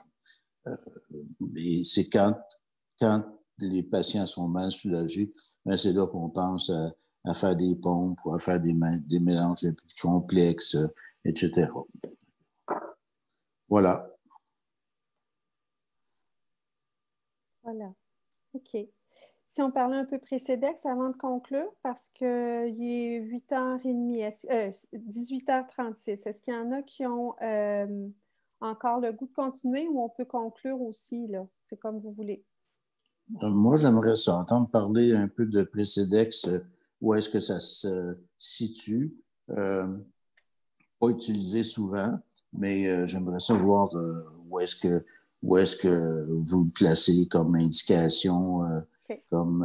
Et c'est quand les patients sont mal soulagés, ben c'est là qu'on pense à faire des pompes ou à faire des mélanges un peu plus complexes, etc. Voilà. Voilà. OK. Si on parlait un peu Précédex avant de conclure, parce qu'il est 8h30, 18h36, est-ce qu'il y en a qui ont encore le goût de continuer ou on peut conclure aussi, là? C'est comme vous voulez. Moi, j'aimerais ça entendre parler un peu de Précédex, où est-ce que ça se situe. Pas utilisé souvent, mais j'aimerais savoir où est-ce que vous le placez comme indication, okay, comme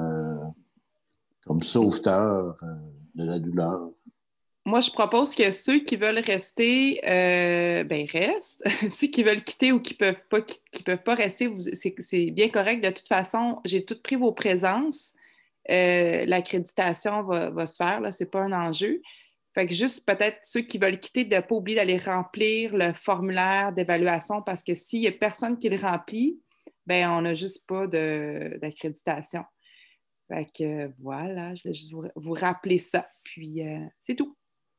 sauveteur de la douleur. Moi, je propose que ceux qui veulent rester, restent. Ceux qui veulent quitter ou qui peuvent pas rester, c'est bien correct. De toute façon, j'ai tout pris vos présences. L'accréditation va se faire, là, c'est pas un enjeu. Fait que juste peut-être ceux qui veulent quitter, de ne pas oublier d'aller remplir le formulaire d'évaluation parce que s'il n'y a personne qui le remplit, ben on n'a juste pas d'accréditation. Fait que voilà, je vais juste vous rappeler ça. Puis c'est tout.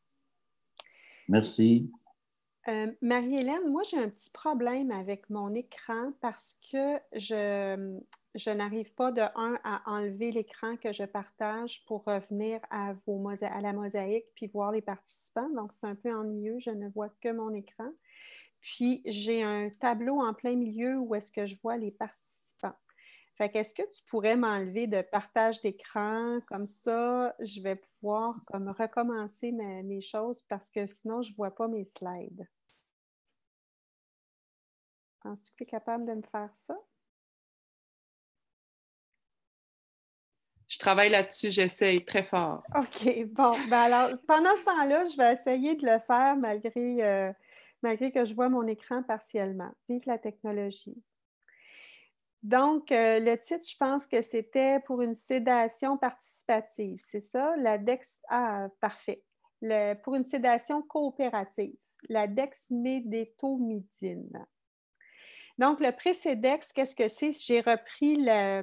Merci. Marie-Hélène, moi, j'ai un petit problème avec mon écran parce que je n'arrive pas à enlever l'écran que je partage pour revenir à la mosaïque puis voir les participants. Donc, c'est un peu ennuyeux. Je ne vois que mon écran. Puis, j'ai un tableau en plein milieu où est-ce que je vois les participants. Fait qu'est-ce que tu pourrais m'enlever de partage d'écran? Comme ça, je vais pouvoir comme recommencer mes choses parce que sinon, je ne vois pas mes slides. Penses-tu que tu es capable de me faire ça? Je travaille là-dessus, j'essaye très fort. OK, bon. Ben alors, pendant ce temps-là, je vais essayer de le faire malgré que je vois mon écran partiellement. Vive la technologie. Donc, le titre, je pense que c'était pour une sédation participative, c'est ça? La DEX, parfait. Pour une sédation coopérative. la dexmédétomidine. Donc, le Précédex, qu'est-ce que c'est? J'ai repris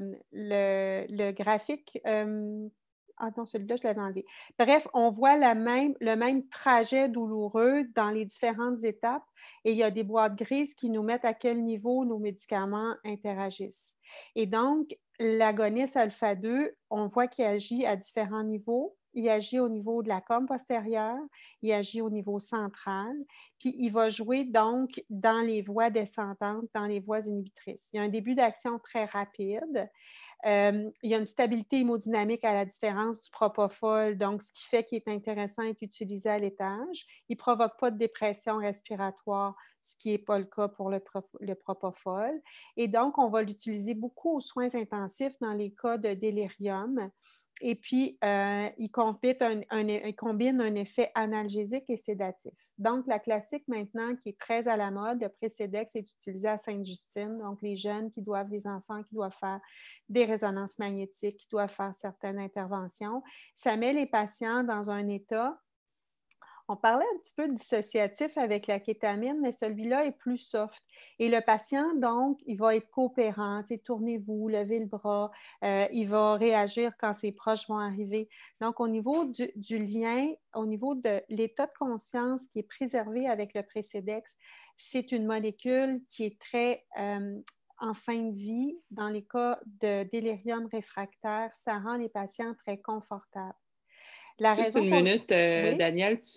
le graphique. Ah non, celui-là, je l'avais enlevé. Bref, on voit le même trajet douloureux dans les différentes étapes et il y a des boîtes grises qui nous mettent à quel niveau nos médicaments interagissent. Et donc, l'agoniste alpha-2, on voit qu'il agit à différents niveaux. Il agit au niveau de la corne postérieure, il agit au niveau central, puis il va jouer donc dans les voies descendantes, dans les voies inhibitrices. Il y a un début d'action très rapide. Il y a une stabilité hémodynamique à la différence du propofol, donc ce qui fait qu'il est intéressant d'être utilisé à l'étage. Il ne provoque pas de dépression respiratoire, ce qui n'est pas le cas pour le propofol. Et donc, on va l'utiliser beaucoup aux soins intensifs dans les cas de délirium. Et puis, il combine un effet analgésique et sédatif. Donc, la classique maintenant, qui est très à la mode, le Précédex est utilisé à Sainte-Justine. Donc, les jeunes les enfants qui doivent faire des résonances magnétiques, qui doivent faire certaines interventions. Ça met les patients dans un état. On parlait un petit peu de dissociatif avec la kétamine, mais celui-là est plus soft. Et le patient, donc, il va être coopérant, tournez-vous, levez le bras, il va réagir quand ses proches vont arriver. Donc, au niveau du lien, au niveau de l'état de conscience qui est préservé avec le Précédex, c'est une molécule qui est très en fin de vie. Dans les cas de délirium réfractaire, ça rend les patients très confortables. Juste une minute, oui? Danielle, tu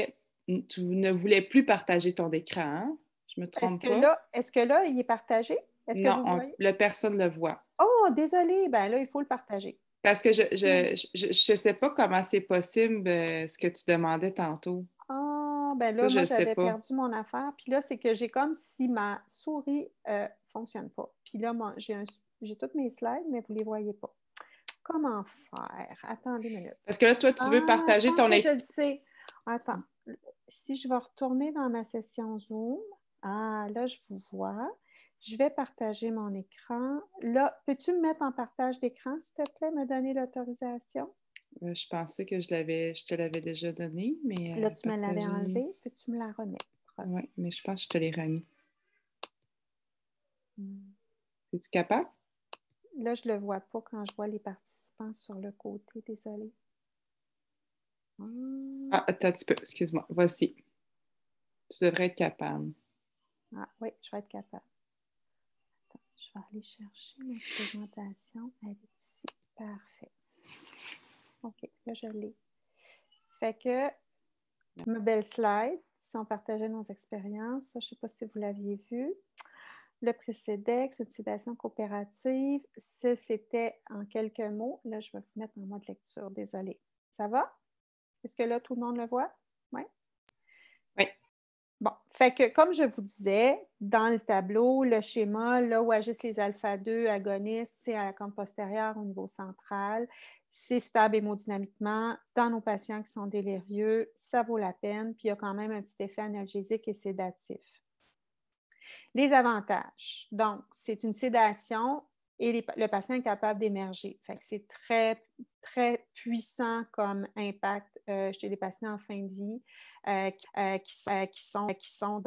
ne voulais plus partager ton écran, hein? Je me trompe pas? Est-ce que là, il est partagé? Non, personne ne le voit. Oh, désolé, ben là, il faut le partager. Parce que je ne sais pas comment c'est possible ce que tu demandais tantôt. Ah, ben là, moi, j'avais perdu mon affaire. Puis là, c'est que j'ai comme si ma souris ne fonctionne pas. Puis là, moi, j'ai toutes mes slides, mais vous ne les voyez pas. Comment faire? Attendez une minute. Parce que là, toi, tu veux partager ton écran. Je le sais. Attends. Si je vais retourner dans ma session Zoom, là, je vous vois. Je vais partager mon écran. Là, peux-tu me mettre en partage d'écran, s'il te plaît, me donner l'autorisation? Je pensais que je te l'avais déjà donné, mais... Là, tu me l'avais enlevé. Peux-tu me la remettre? Oui, mais je pense que je te l'ai remis. Es-tu capable? Là, je ne le vois pas quand je vois les participants sur le côté. Désolée. Attends un petit peu, excuse-moi. Voici. Tu devrais être capable. Oui, je vais être capable. Attends, je vais aller chercher ma présentation. Elle est ici. Parfait. OK, là, je l'ai. Fait que, ma belle slide, si on partageait nos expériences, ça, je ne sais pas si vous l'aviez vu. Le Précédex, une sédation coopérative, c'était en quelques mots. Là, je vais vous mettre en mode lecture, désolée. Ça va? Est-ce que là, tout le monde le voit? Oui? Oui. Bon, fait que comme je vous disais, dans le tableau, le schéma, là où agissent les alpha-2 agonistes, c'est à la corne postérieure au niveau central. C'est stable hémodynamiquement. Dans nos patients qui sont délirieux, ça vaut la peine. Puis il y a quand même un petit effet analgésique et sédatif. Les avantages. Donc, c'est une sédation et le patient est capable d'émerger. C'est très, très puissant comme impact chez les patients en fin de vie qui sont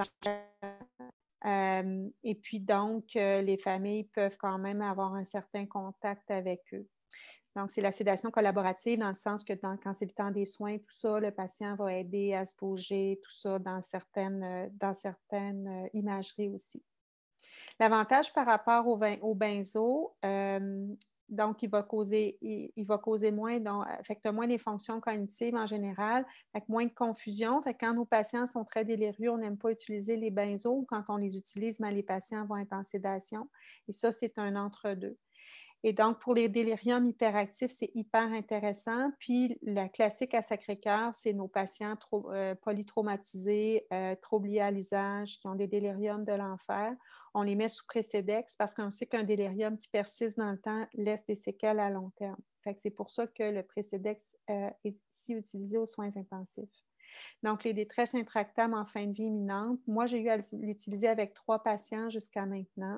dans... et puis donc, les familles peuvent quand même avoir un certain contact avec eux. Donc, c'est la sédation collaborative dans le sens que quand c'est le temps des soins, tout ça, le patient va aider à se bouger, tout ça, dans certaines imageries aussi. L'avantage par rapport au benzo, donc il va causer moins, donc affecte moins les fonctions cognitives en général, avec moins de confusion. Fait que quand nos patients sont très délirieux, on n'aime pas utiliser les benzos. Quand on les utilise, les patients vont être en sédation. Et ça, c'est un entre-deux. Et donc, pour les déliriums hyperactifs, c'est hyper intéressant. Puis, la classique à Sacré-Cœur, c'est nos patients polytraumatisés, troubles liés à l'usage, qui ont des déliriums de l'enfer. On les met sous Précédex parce qu'on sait qu'un délirium qui persiste dans le temps laisse des séquelles à long terme. Fait que c'est pour ça que le Précédex est ici utilisé aux soins intensifs. Donc, les détresses intractables en fin de vie imminente, moi, j'ai eu à l'utiliser avec 3 patients jusqu'à maintenant.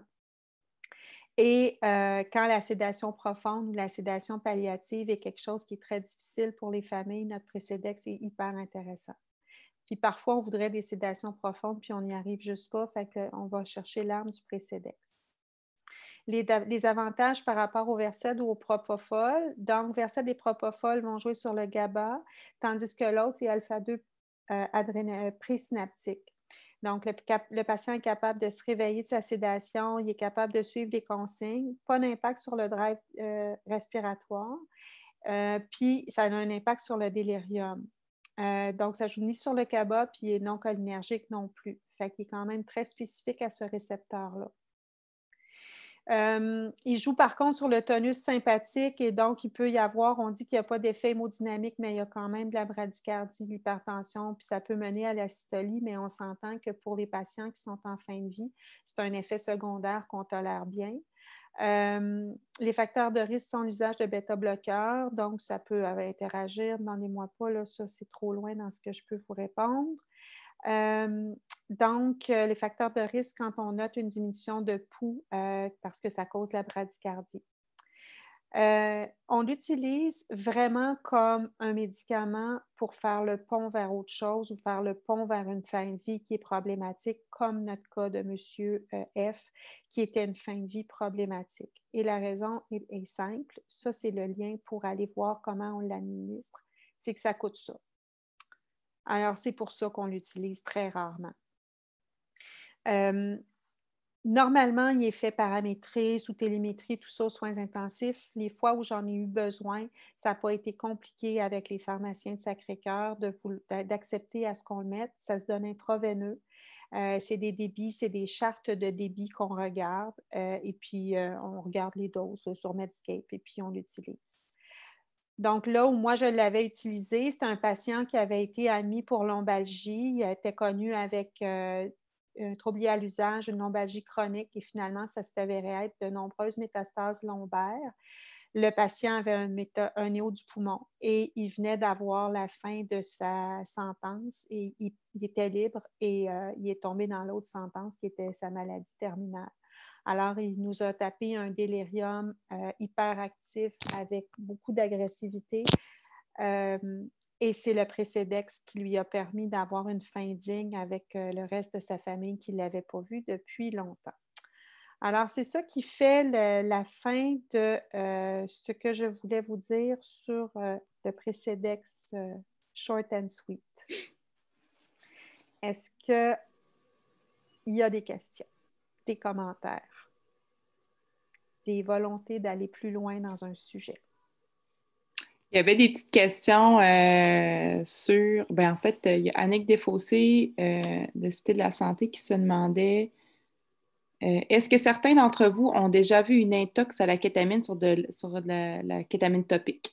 Et quand la sédation profonde ou la sédation palliative est quelque chose qui est très difficile pour les familles, notre Précédex est hyper intéressant. Puis parfois, on voudrait des sédations profondes, puis on n'y arrive juste pas, fait qu'on va chercher l'arme du Précédex. Les avantages par rapport au Versed ou au Propofol. Donc, Versed et Propofol vont jouer sur le GABA, tandis que l'autre, c'est alpha-2 présynaptique. Donc, le patient est capable de se réveiller de sa sédation, il est capable de suivre les consignes, pas d'impact sur le drive respiratoire, puis ça a un impact sur le délirium. Donc, ça joue ni sur le GABA, puis il est non cholinergique non plus. Fait qu'il est quand même très spécifique à ce récepteur-là. Il joue par contre sur le tonus sympathique et donc il peut y avoir, on dit qu'il n'y a pas d'effet hémodynamique, mais il y a quand même de la bradycardie, de l'hypertension, puis ça peut mener à la systolie, mais on s'entend que pour les patients qui sont en fin de vie, c'est un effet secondaire qu'on tolère bien. Les facteurs de risque sont l'usage de bêta-bloqueurs, donc ça peut interagir. Demandez-moi pas, là, ça c'est trop loin dans ce que je peux vous répondre. Donc, les facteurs de risque, quand on note une diminution de pouls parce que ça cause la bradycardie. On l'utilise vraiment comme un médicament pour faire le pont vers autre chose ou faire le pont vers une fin de vie qui est problématique, comme notre cas de M. F, qui était une fin de vie problématique. Et la raison est simple. Ça, c'est le lien pour aller voir comment on l'administre. C'est que ça coûte ça. Alors, c'est pour ça qu'on l'utilise très rarement. Normalement, il est fait paramétrer, sous télémétrie, tout ça aux soins intensifs. Les fois où j'en ai eu besoin, ça n'a pas été compliqué avec les pharmaciens de Sacré-Cœur d'accepter à ce qu'on le mette. Ça se donne intraveineux. C'est des débits, c'est des chartes de débit qu'on regarde et puis on regarde les doses là, sur Medscape et puis on l'utilise. Donc là où moi je l'avais utilisé, c'était un patient qui avait été admis pour lombalgie. Il était connu avec un trouble lié à l'usage, une lombalgie chronique et finalement ça s'est avéré être de nombreuses métastases lombaires. Le patient avait un néo du poumon et il venait d'avoir la fin de sa sentence et il était libre et il est tombé dans l'autre sentence qui était sa maladie terminale. Alors, il nous a tapé un délirium hyperactif avec beaucoup d'agressivité et c'est le Précédex qui lui a permis d'avoir une fin digne avec le reste de sa famille qui ne l'avait pas vu depuis longtemps. Alors, c'est ça qui fait la fin de ce que je voulais vous dire sur le Précédex short and sweet. Est-ce qu'il y a des questions, des commentaires, des volontés d'aller plus loin dans un sujet? Il y avait des petites questions sur... en fait, il y a Annick Desfossés de Cité de la Santé qui se demandait est-ce que certains d'entre vous ont déjà vu une intox à la kétamine sur de la kétamine topique?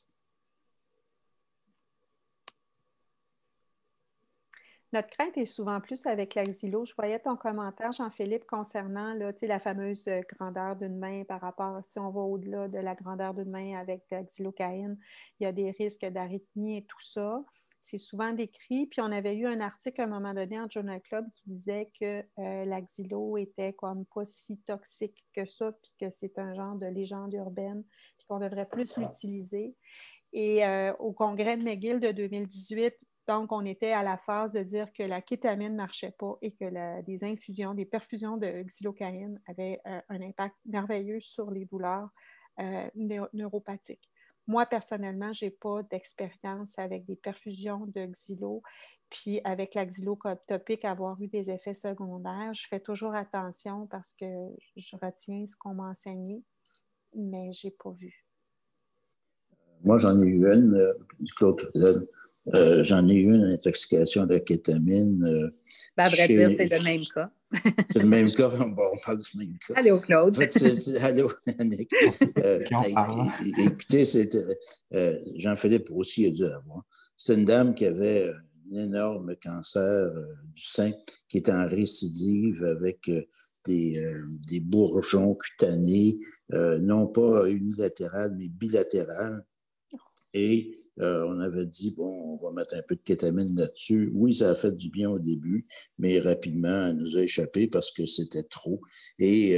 Notre crainte est souvent plus avec l'axilo. Je voyais ton commentaire, Jean-Philippe, concernant là, la fameuse grandeur d'une main par rapport, si on va au-delà de la grandeur d'une main avec l'axylocaïne, il y a des risques d'arythmie et tout ça. C'est souvent décrit. Puis on avait eu un article à un moment donné en Journal Club qui disait que l'axilo était comme pas si toxique que ça, puis que c'est un genre de légende urbaine, puis qu'on devrait plus l'utiliser. Et au congrès de McGill de 2018, donc, on était à la phase de dire que la kétamine ne marchait pas et que des infusions, des perfusions de xylocaïne avaient un impact merveilleux sur les douleurs neuropathiques. Moi, personnellement, je n'ai pas d'expérience avec des perfusions de xylo, puis avec la xylotopique, avoir eu des effets secondaires. Je fais toujours attention parce que je retiens ce qu'on m'a enseigné, mais je n'ai pas vu. Moi, j'en ai eu une, Claude, j'en ai eu une intoxication de kétamine. À vrai dire, c'est le même cas. C'est le même cas. Bon, on parle du même cas. Allô, Claude. En fait, allô, Annick. Écoutez, Jean-Philippe aussi a dû avoir. C'est une dame qui avait un énorme cancer du sein qui était en récidive avec des bourgeons cutanés, non pas unilatérales, mais bilatérales. Et on avait dit, bon, on va mettre un peu de kétamine là-dessus. Oui, ça a fait du bien au début, mais rapidement, elle nous a échappé parce que c'était trop. Et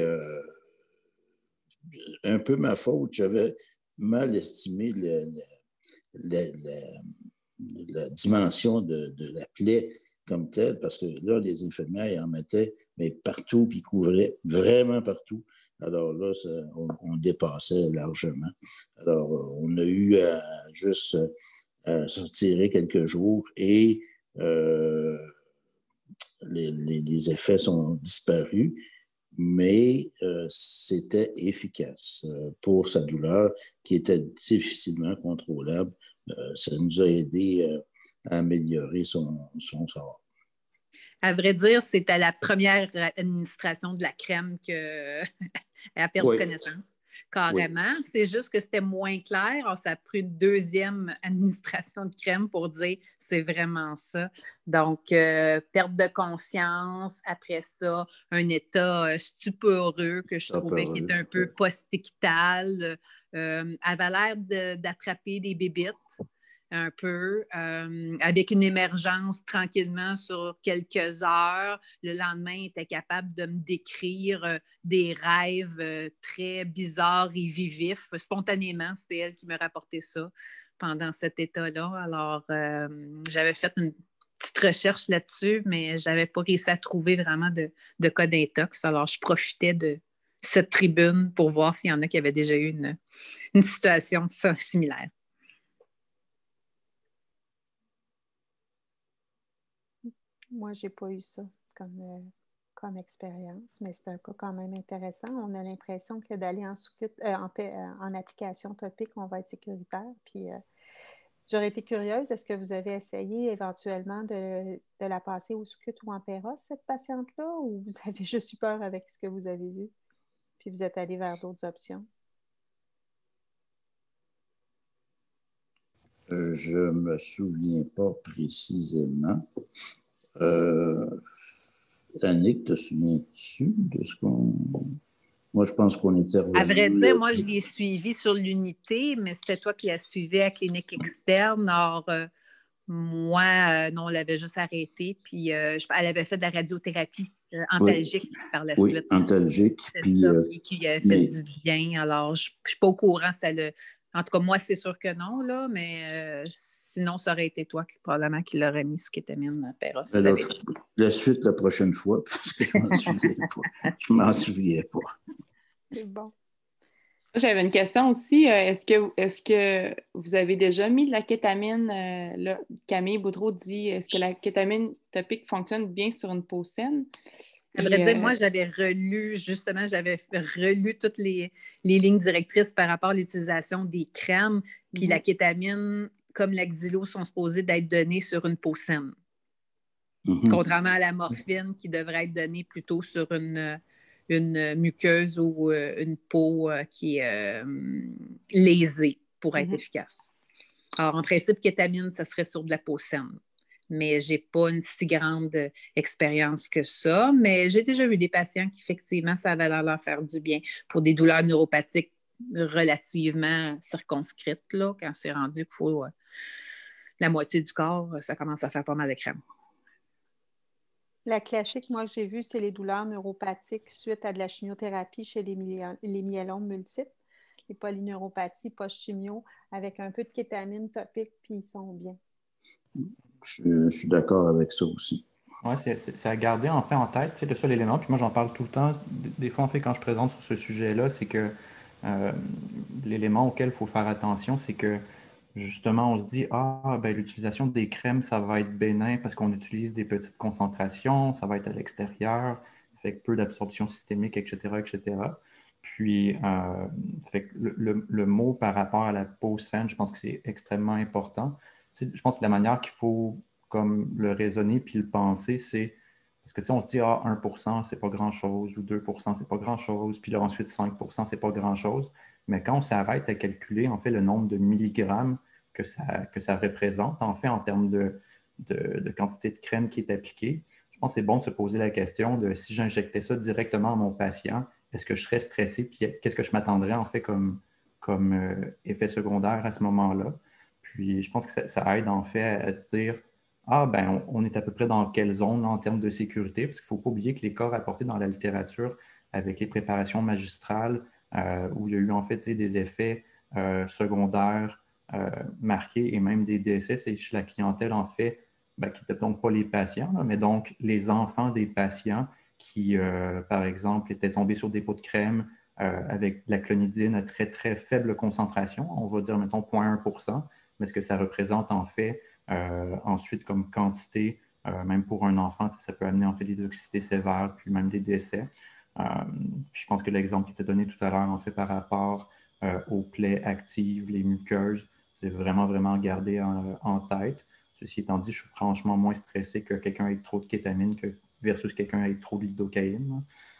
un peu ma faute, j'avais mal estimé la dimension de la plaie. comme tel, parce que là, les infirmières, ils en mettaient mais partout, puis ils couvraient vraiment partout. Alors là, on dépassait largement. Alors, on a eu à juste s'en tirer quelques jours et les effets sont disparus, mais c'était efficace pour sa douleur qui était difficilement contrôlable. Ça nous a aidé à améliorer son sort. À vrai dire, c'était la première administration de la crème qu'elle a perdu connaissance. Carrément. Oui. C'est juste que c'était moins clair. Alors, ça a pris une deuxième administration de crème pour dire c'est vraiment ça. Donc, perte de conscience, après ça, un état stuporeux que je trouvais qui était un peu post-ictal. Elle avait l'air d'attraper des bébites un peu, avec une émergence tranquillement sur quelques heures. Le lendemain, elle était capable de me décrire des rêves très bizarres et vivifs. Spontanément, c'était elle qui me rapportait ça pendant cet état-là. Alors, j'avais fait une petite recherche là-dessus, mais je n'avais pas réussi à trouver vraiment de cas d'intox. Alors, je profitais de cette tribune pour voir s'il y en a qui avaient déjà eu une situation similaire. Moi, je n'ai pas eu ça comme expérience, mais c'est un cas quand même intéressant. On a l'impression que d'aller en application topique, on va être sécuritaire. Puis, j'aurais été curieuse, est-ce que vous avez essayé éventuellement de la passer au sucute ou en Péros, cette patiente-là, ou vous avez juste eu peur avec ce que vous avez vu, puis vous êtes allé vers d'autres options? Je ne me souviens pas précisément. Annick, te souviens-tu de ce qu'on... Moi, je pense qu'on était revenu... À vrai dire, moi, je l'ai suivi sur l'unité, mais c'était toi qui l'as suivi à la clinique externe. Alors, moi, non, on l'avait juste arrêté. Puis, elle avait fait de la radiothérapie antalgique par la suite. Oui, antalgique. C'est ça, puis qui a fait du bien. Alors, je ne suis pas au courant. En tout cas, moi, c'est sûr que non, là, mais sinon, ça aurait été toi probablement qui l'aurais mis sous kétamine Péros. Alors, la suite la prochaine fois, parce que je ne m'en souviens pas. Je m'en souviens pas. C'est bon. J'avais une question aussi. Est-ce que vous avez déjà mis de la kétamine? Là, Camille Boudreau dit, est-ce que la kétamine topique fonctionne bien sur une peau saine? À vrai dire, moi, j'avais relu toutes les lignes directrices par rapport à l'utilisation des crèmes. Puis la kétamine, comme l'axilo, sont supposées d'être données sur une peau saine. Contrairement à la morphine qui devrait être donnée plutôt sur une muqueuse ou une peau qui est lésée pour être efficace. Alors, en principe, kétamine, ça serait sur de la peau saine. Mais je n'ai pas une si grande expérience que ça. Mais j'ai déjà vu des patients qui, effectivement, ça avait l'air de leur faire du bien pour des douleurs neuropathiques relativement circonscrites. Là, quand c'est rendu qu'il faut la moitié du corps, ça commence à faire pas mal de crème. La classique, moi, que j'ai vue, c'est les douleurs neuropathiques suite à de la chimiothérapie chez les myélomes multiples, les polyneuropathies post-chimio, avec un peu de kétamine topique, puis ils sont bien. Je suis d'accord avec ça aussi. Oui, c'est à garder en fait en tête, le seul élément, puis moi j'en parle tout le temps, des fois en fait quand je présente sur ce sujet-là, c'est que l'élément auquel il faut faire attention, c'est que justement on se dit, l'utilisation des crèmes, ça va être bénin parce qu'on utilise des petites concentrations, ça va être à l'extérieur, fait que peu d'absorption systémique, etc., etc. Puis, fait que le mot par rapport à la peau saine, je pense que c'est extrêmement important. Je pense que la manière qu'il faut comme le raisonner puis le penser, c'est parce que on se dit 1%, c'est pas grand-chose, ou 2%, c'est pas grand-chose, puis là ensuite 5%, c'est pas grand-chose. Mais quand on s'arrête à calculer en fait le nombre de milligrammes que ça représente, en fait, en termes de quantité de crème qui est appliquée, je pense que c'est bon de se poser la question de si j'injectais ça directement à mon patient, est-ce que je serais stressé, puis qu'est-ce que je m'attendrais en fait comme effet secondaire à ce moment-là. Puis je pense que ça aide en fait à se dire on est à peu près dans quelle zone là, en termes de sécurité, parce qu'il ne faut pas oublier que les cas rapportés dans la littérature avec les préparations magistrales, où il y a eu en fait des effets secondaires marqués et même des décès chez la clientèle en fait qui n'étaient donc pas les patients, là, mais donc les enfants des patients qui, par exemple, étaient tombés sur des pots de crème avec de la clonidine à très, très faible concentration, on va dire, mettons, 0,1 %, mais ce que ça représente en fait ensuite comme quantité, même pour un enfant, ça peut amener en fait des toxicités sévères, puis même des décès. Je pense que l'exemple qui était donné tout à l'heure, en fait, par rapport aux plaies actives, les muqueuses, c'est vraiment, vraiment gardé en tête. Ceci étant dit, je suis franchement moins stressé que quelqu'un avec trop de kétamine versus quelqu'un avec trop de lidocaïne.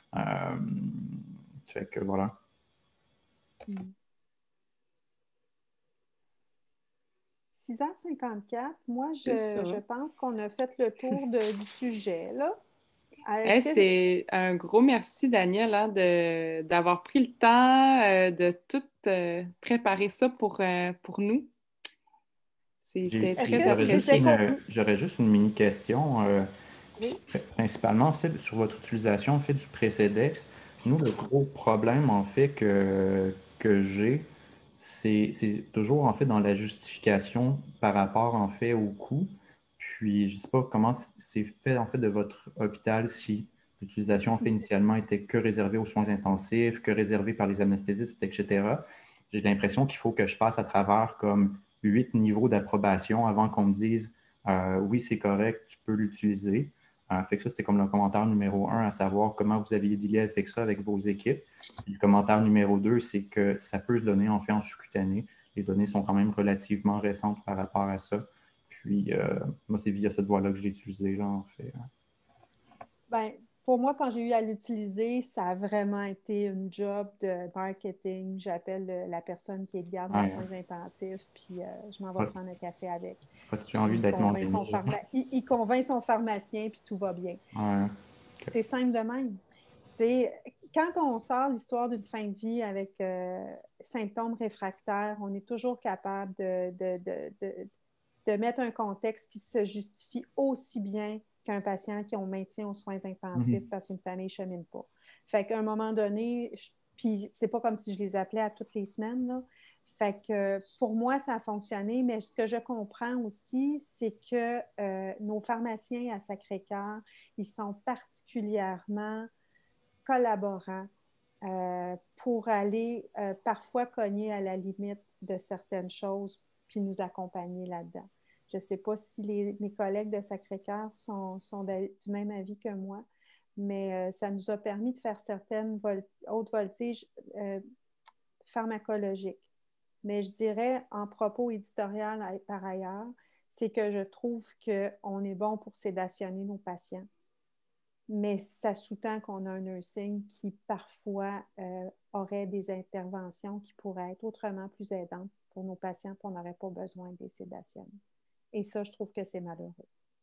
Fait que voilà. 6h54, moi, je pense qu'on a fait le tour du sujet, là. C'est un gros merci, Daniel, hein, d'avoir pris le temps de tout préparer ça pour nous. C'était très apprécié. J'aurais juste une mini-question. Oui. Principalement, en fait, sur votre utilisation en fait, du Précédex, nous, le gros problème, en fait, que j'ai, c'est toujours, en fait, dans la justification par rapport, en fait, au coût. Puis, je ne sais pas comment c'est fait, en fait, de votre hôpital, si l'utilisation, en fait, initialement, était que réservée aux soins intensifs, que réservée par les anesthésistes, etc. J'ai l'impression qu'il faut que je passe à travers comme 8 niveaux d'approbation avant qu'on me dise oui, c'est correct, tu peux l'utiliser. Fait que ça, c'était comme le commentaire numéro 1, à savoir comment vous aviez dealé avec ça avec vos équipes. Puis le commentaire numéro 2, c'est que ça peut se donner en fait en sous-cutané. Les données sont quand même relativement récentes par rapport à ça. Puis moi, c'est via cette voie-là que je l'ai utilisé, là, en fait. Bien, pour moi, quand j'ai eu à l'utiliser, ça a vraiment été une job de marketing. J'appelle la personne qui est de garde de soins intensifs, puis je m'en vais prendre un café avec. Tu as envie d'être mon il convainc son pharmacien, puis tout va bien. Ouais. Okay. C'est simple de même. Quand on sort l'histoire d'une fin de vie avec symptômes réfractaires, on est toujours capable de mettre un contexte qui se justifie aussi bien qu'un patient qu'on maintient aux soins intensifs parce qu'une famille ne chemine pas. Fait qu'à un moment donné, puis c'est pas comme si je les appelais à toutes les semaines, là. Fait que pour moi, ça a fonctionné, mais ce que je comprends aussi, c'est que nos pharmaciens à Sacré-Cœur, ils sont particulièrement collaborants pour aller parfois cogner à la limite de certaines choses puis nous accompagner là-dedans. Je ne sais pas si mes collègues de Sacré-Cœur sont du même avis que moi, mais ça nous a permis de faire certaines hautes voltiges pharmacologiques. Mais je dirais, en propos éditorial par ailleurs, c'est que je trouve qu'on est bon pour sédationner nos patients. Mais ça sous-tend qu'on a un nursing qui parfois aurait des interventions qui pourraient être autrement plus aidantes pour nos patients, puis on n'aurait pas besoin de les sédationner. Et ça, je trouve que c'est malheureux.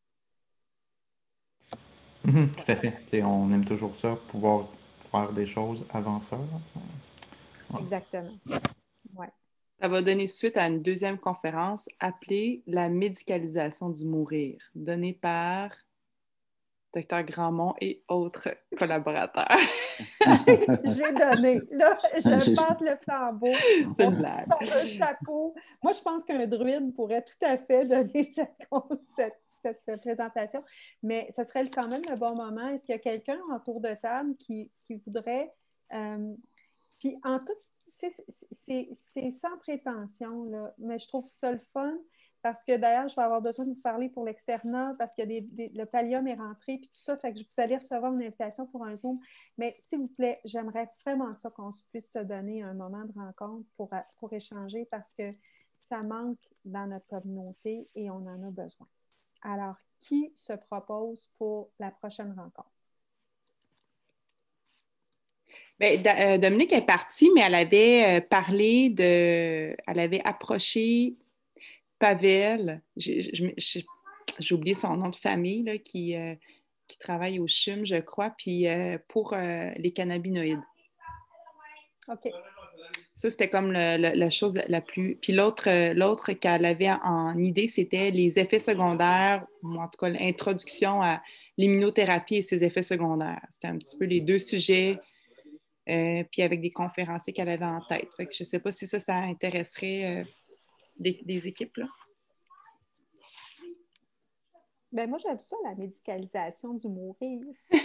Tout à fait. On aime toujours ça, pouvoir faire des choses avant ça. Ouais. Exactement. Ouais. Ça va donner suite à une deuxième conférence appelée « La médicalisation du mourir », donnée par Dr Grandmont et autres collaborateurs. J'ai donné. Là, je passe le flambeau. C'est une blague. Un chapeau. Moi, je pense qu'un druide pourrait tout à fait donner cette présentation, mais ce serait quand même le bon moment. Est-ce qu'il y a quelqu'un en tour de table qui voudrait... puis en tout, c'est sans prétention, là, mais je trouve ça le fun. Parce que d'ailleurs, je vais avoir besoin de vous parler pour l'externat parce que le pallium est rentré puis tout ça, fait que vous allez recevoir une invitation pour un Zoom. Mais s'il vous plaît, j'aimerais vraiment ça qu'on puisse se donner un moment de rencontre pour échanger parce que ça manque dans notre communauté et on en a besoin. Alors, qui se propose pour la prochaine rencontre? Bien, Dominique est partie, mais elle avait elle avait approché Pavel, j'ai oublié son nom de famille, là, qui travaille au CHUM, je crois, puis pour les cannabinoïdes. OK. Ça, c'était comme la chose la plus... Puis l'autre qu'elle avait en idée, c'était les effets secondaires, ou en tout cas l'introduction à l'immunothérapie et ses effets secondaires. C'était un petit peu les deux sujets, puis avec des conférenciers qu'elle avait en tête. Fait que je ne sais pas si ça intéresserait... des équipes, là? Ben moi, j'aime ça, la médicalisation du mourir.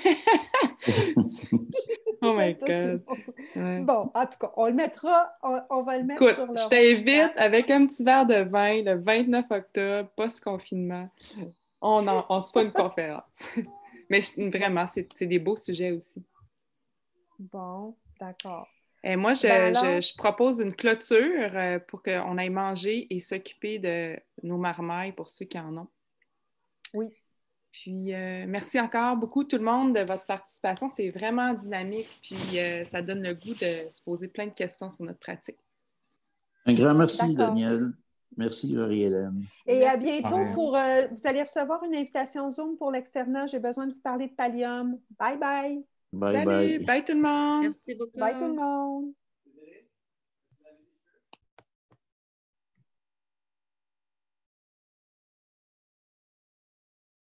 Oh my Ça, God. bon. Ouais. Bon, en tout cas, on le mettra, on va le mettre Écoute, sur le je t'invite avec un petit verre de vin le 29 octobre, post-confinement. On se fait une conférence. Mais vraiment, c'est des beaux sujets aussi. Bon, d'accord. Et moi, alors... je propose une clôture pour qu'on aille manger et s'occuper de nos marmailles pour ceux qui en ont. Oui. Puis, merci encore beaucoup tout le monde de votre participation. C'est vraiment dynamique, puis ça donne le goût de se poser plein de questions sur notre pratique. Un grand merci, Daniel. Merci, Laurie-Hélène. Et merci. à bientôt pour... vous allez recevoir une invitation Zoom pour l'externat. J'ai besoin de vous parler de Pallium. Bye bye. Bye Salut, bye. bye tout le monde. Merci beaucoup. Bye tout le monde.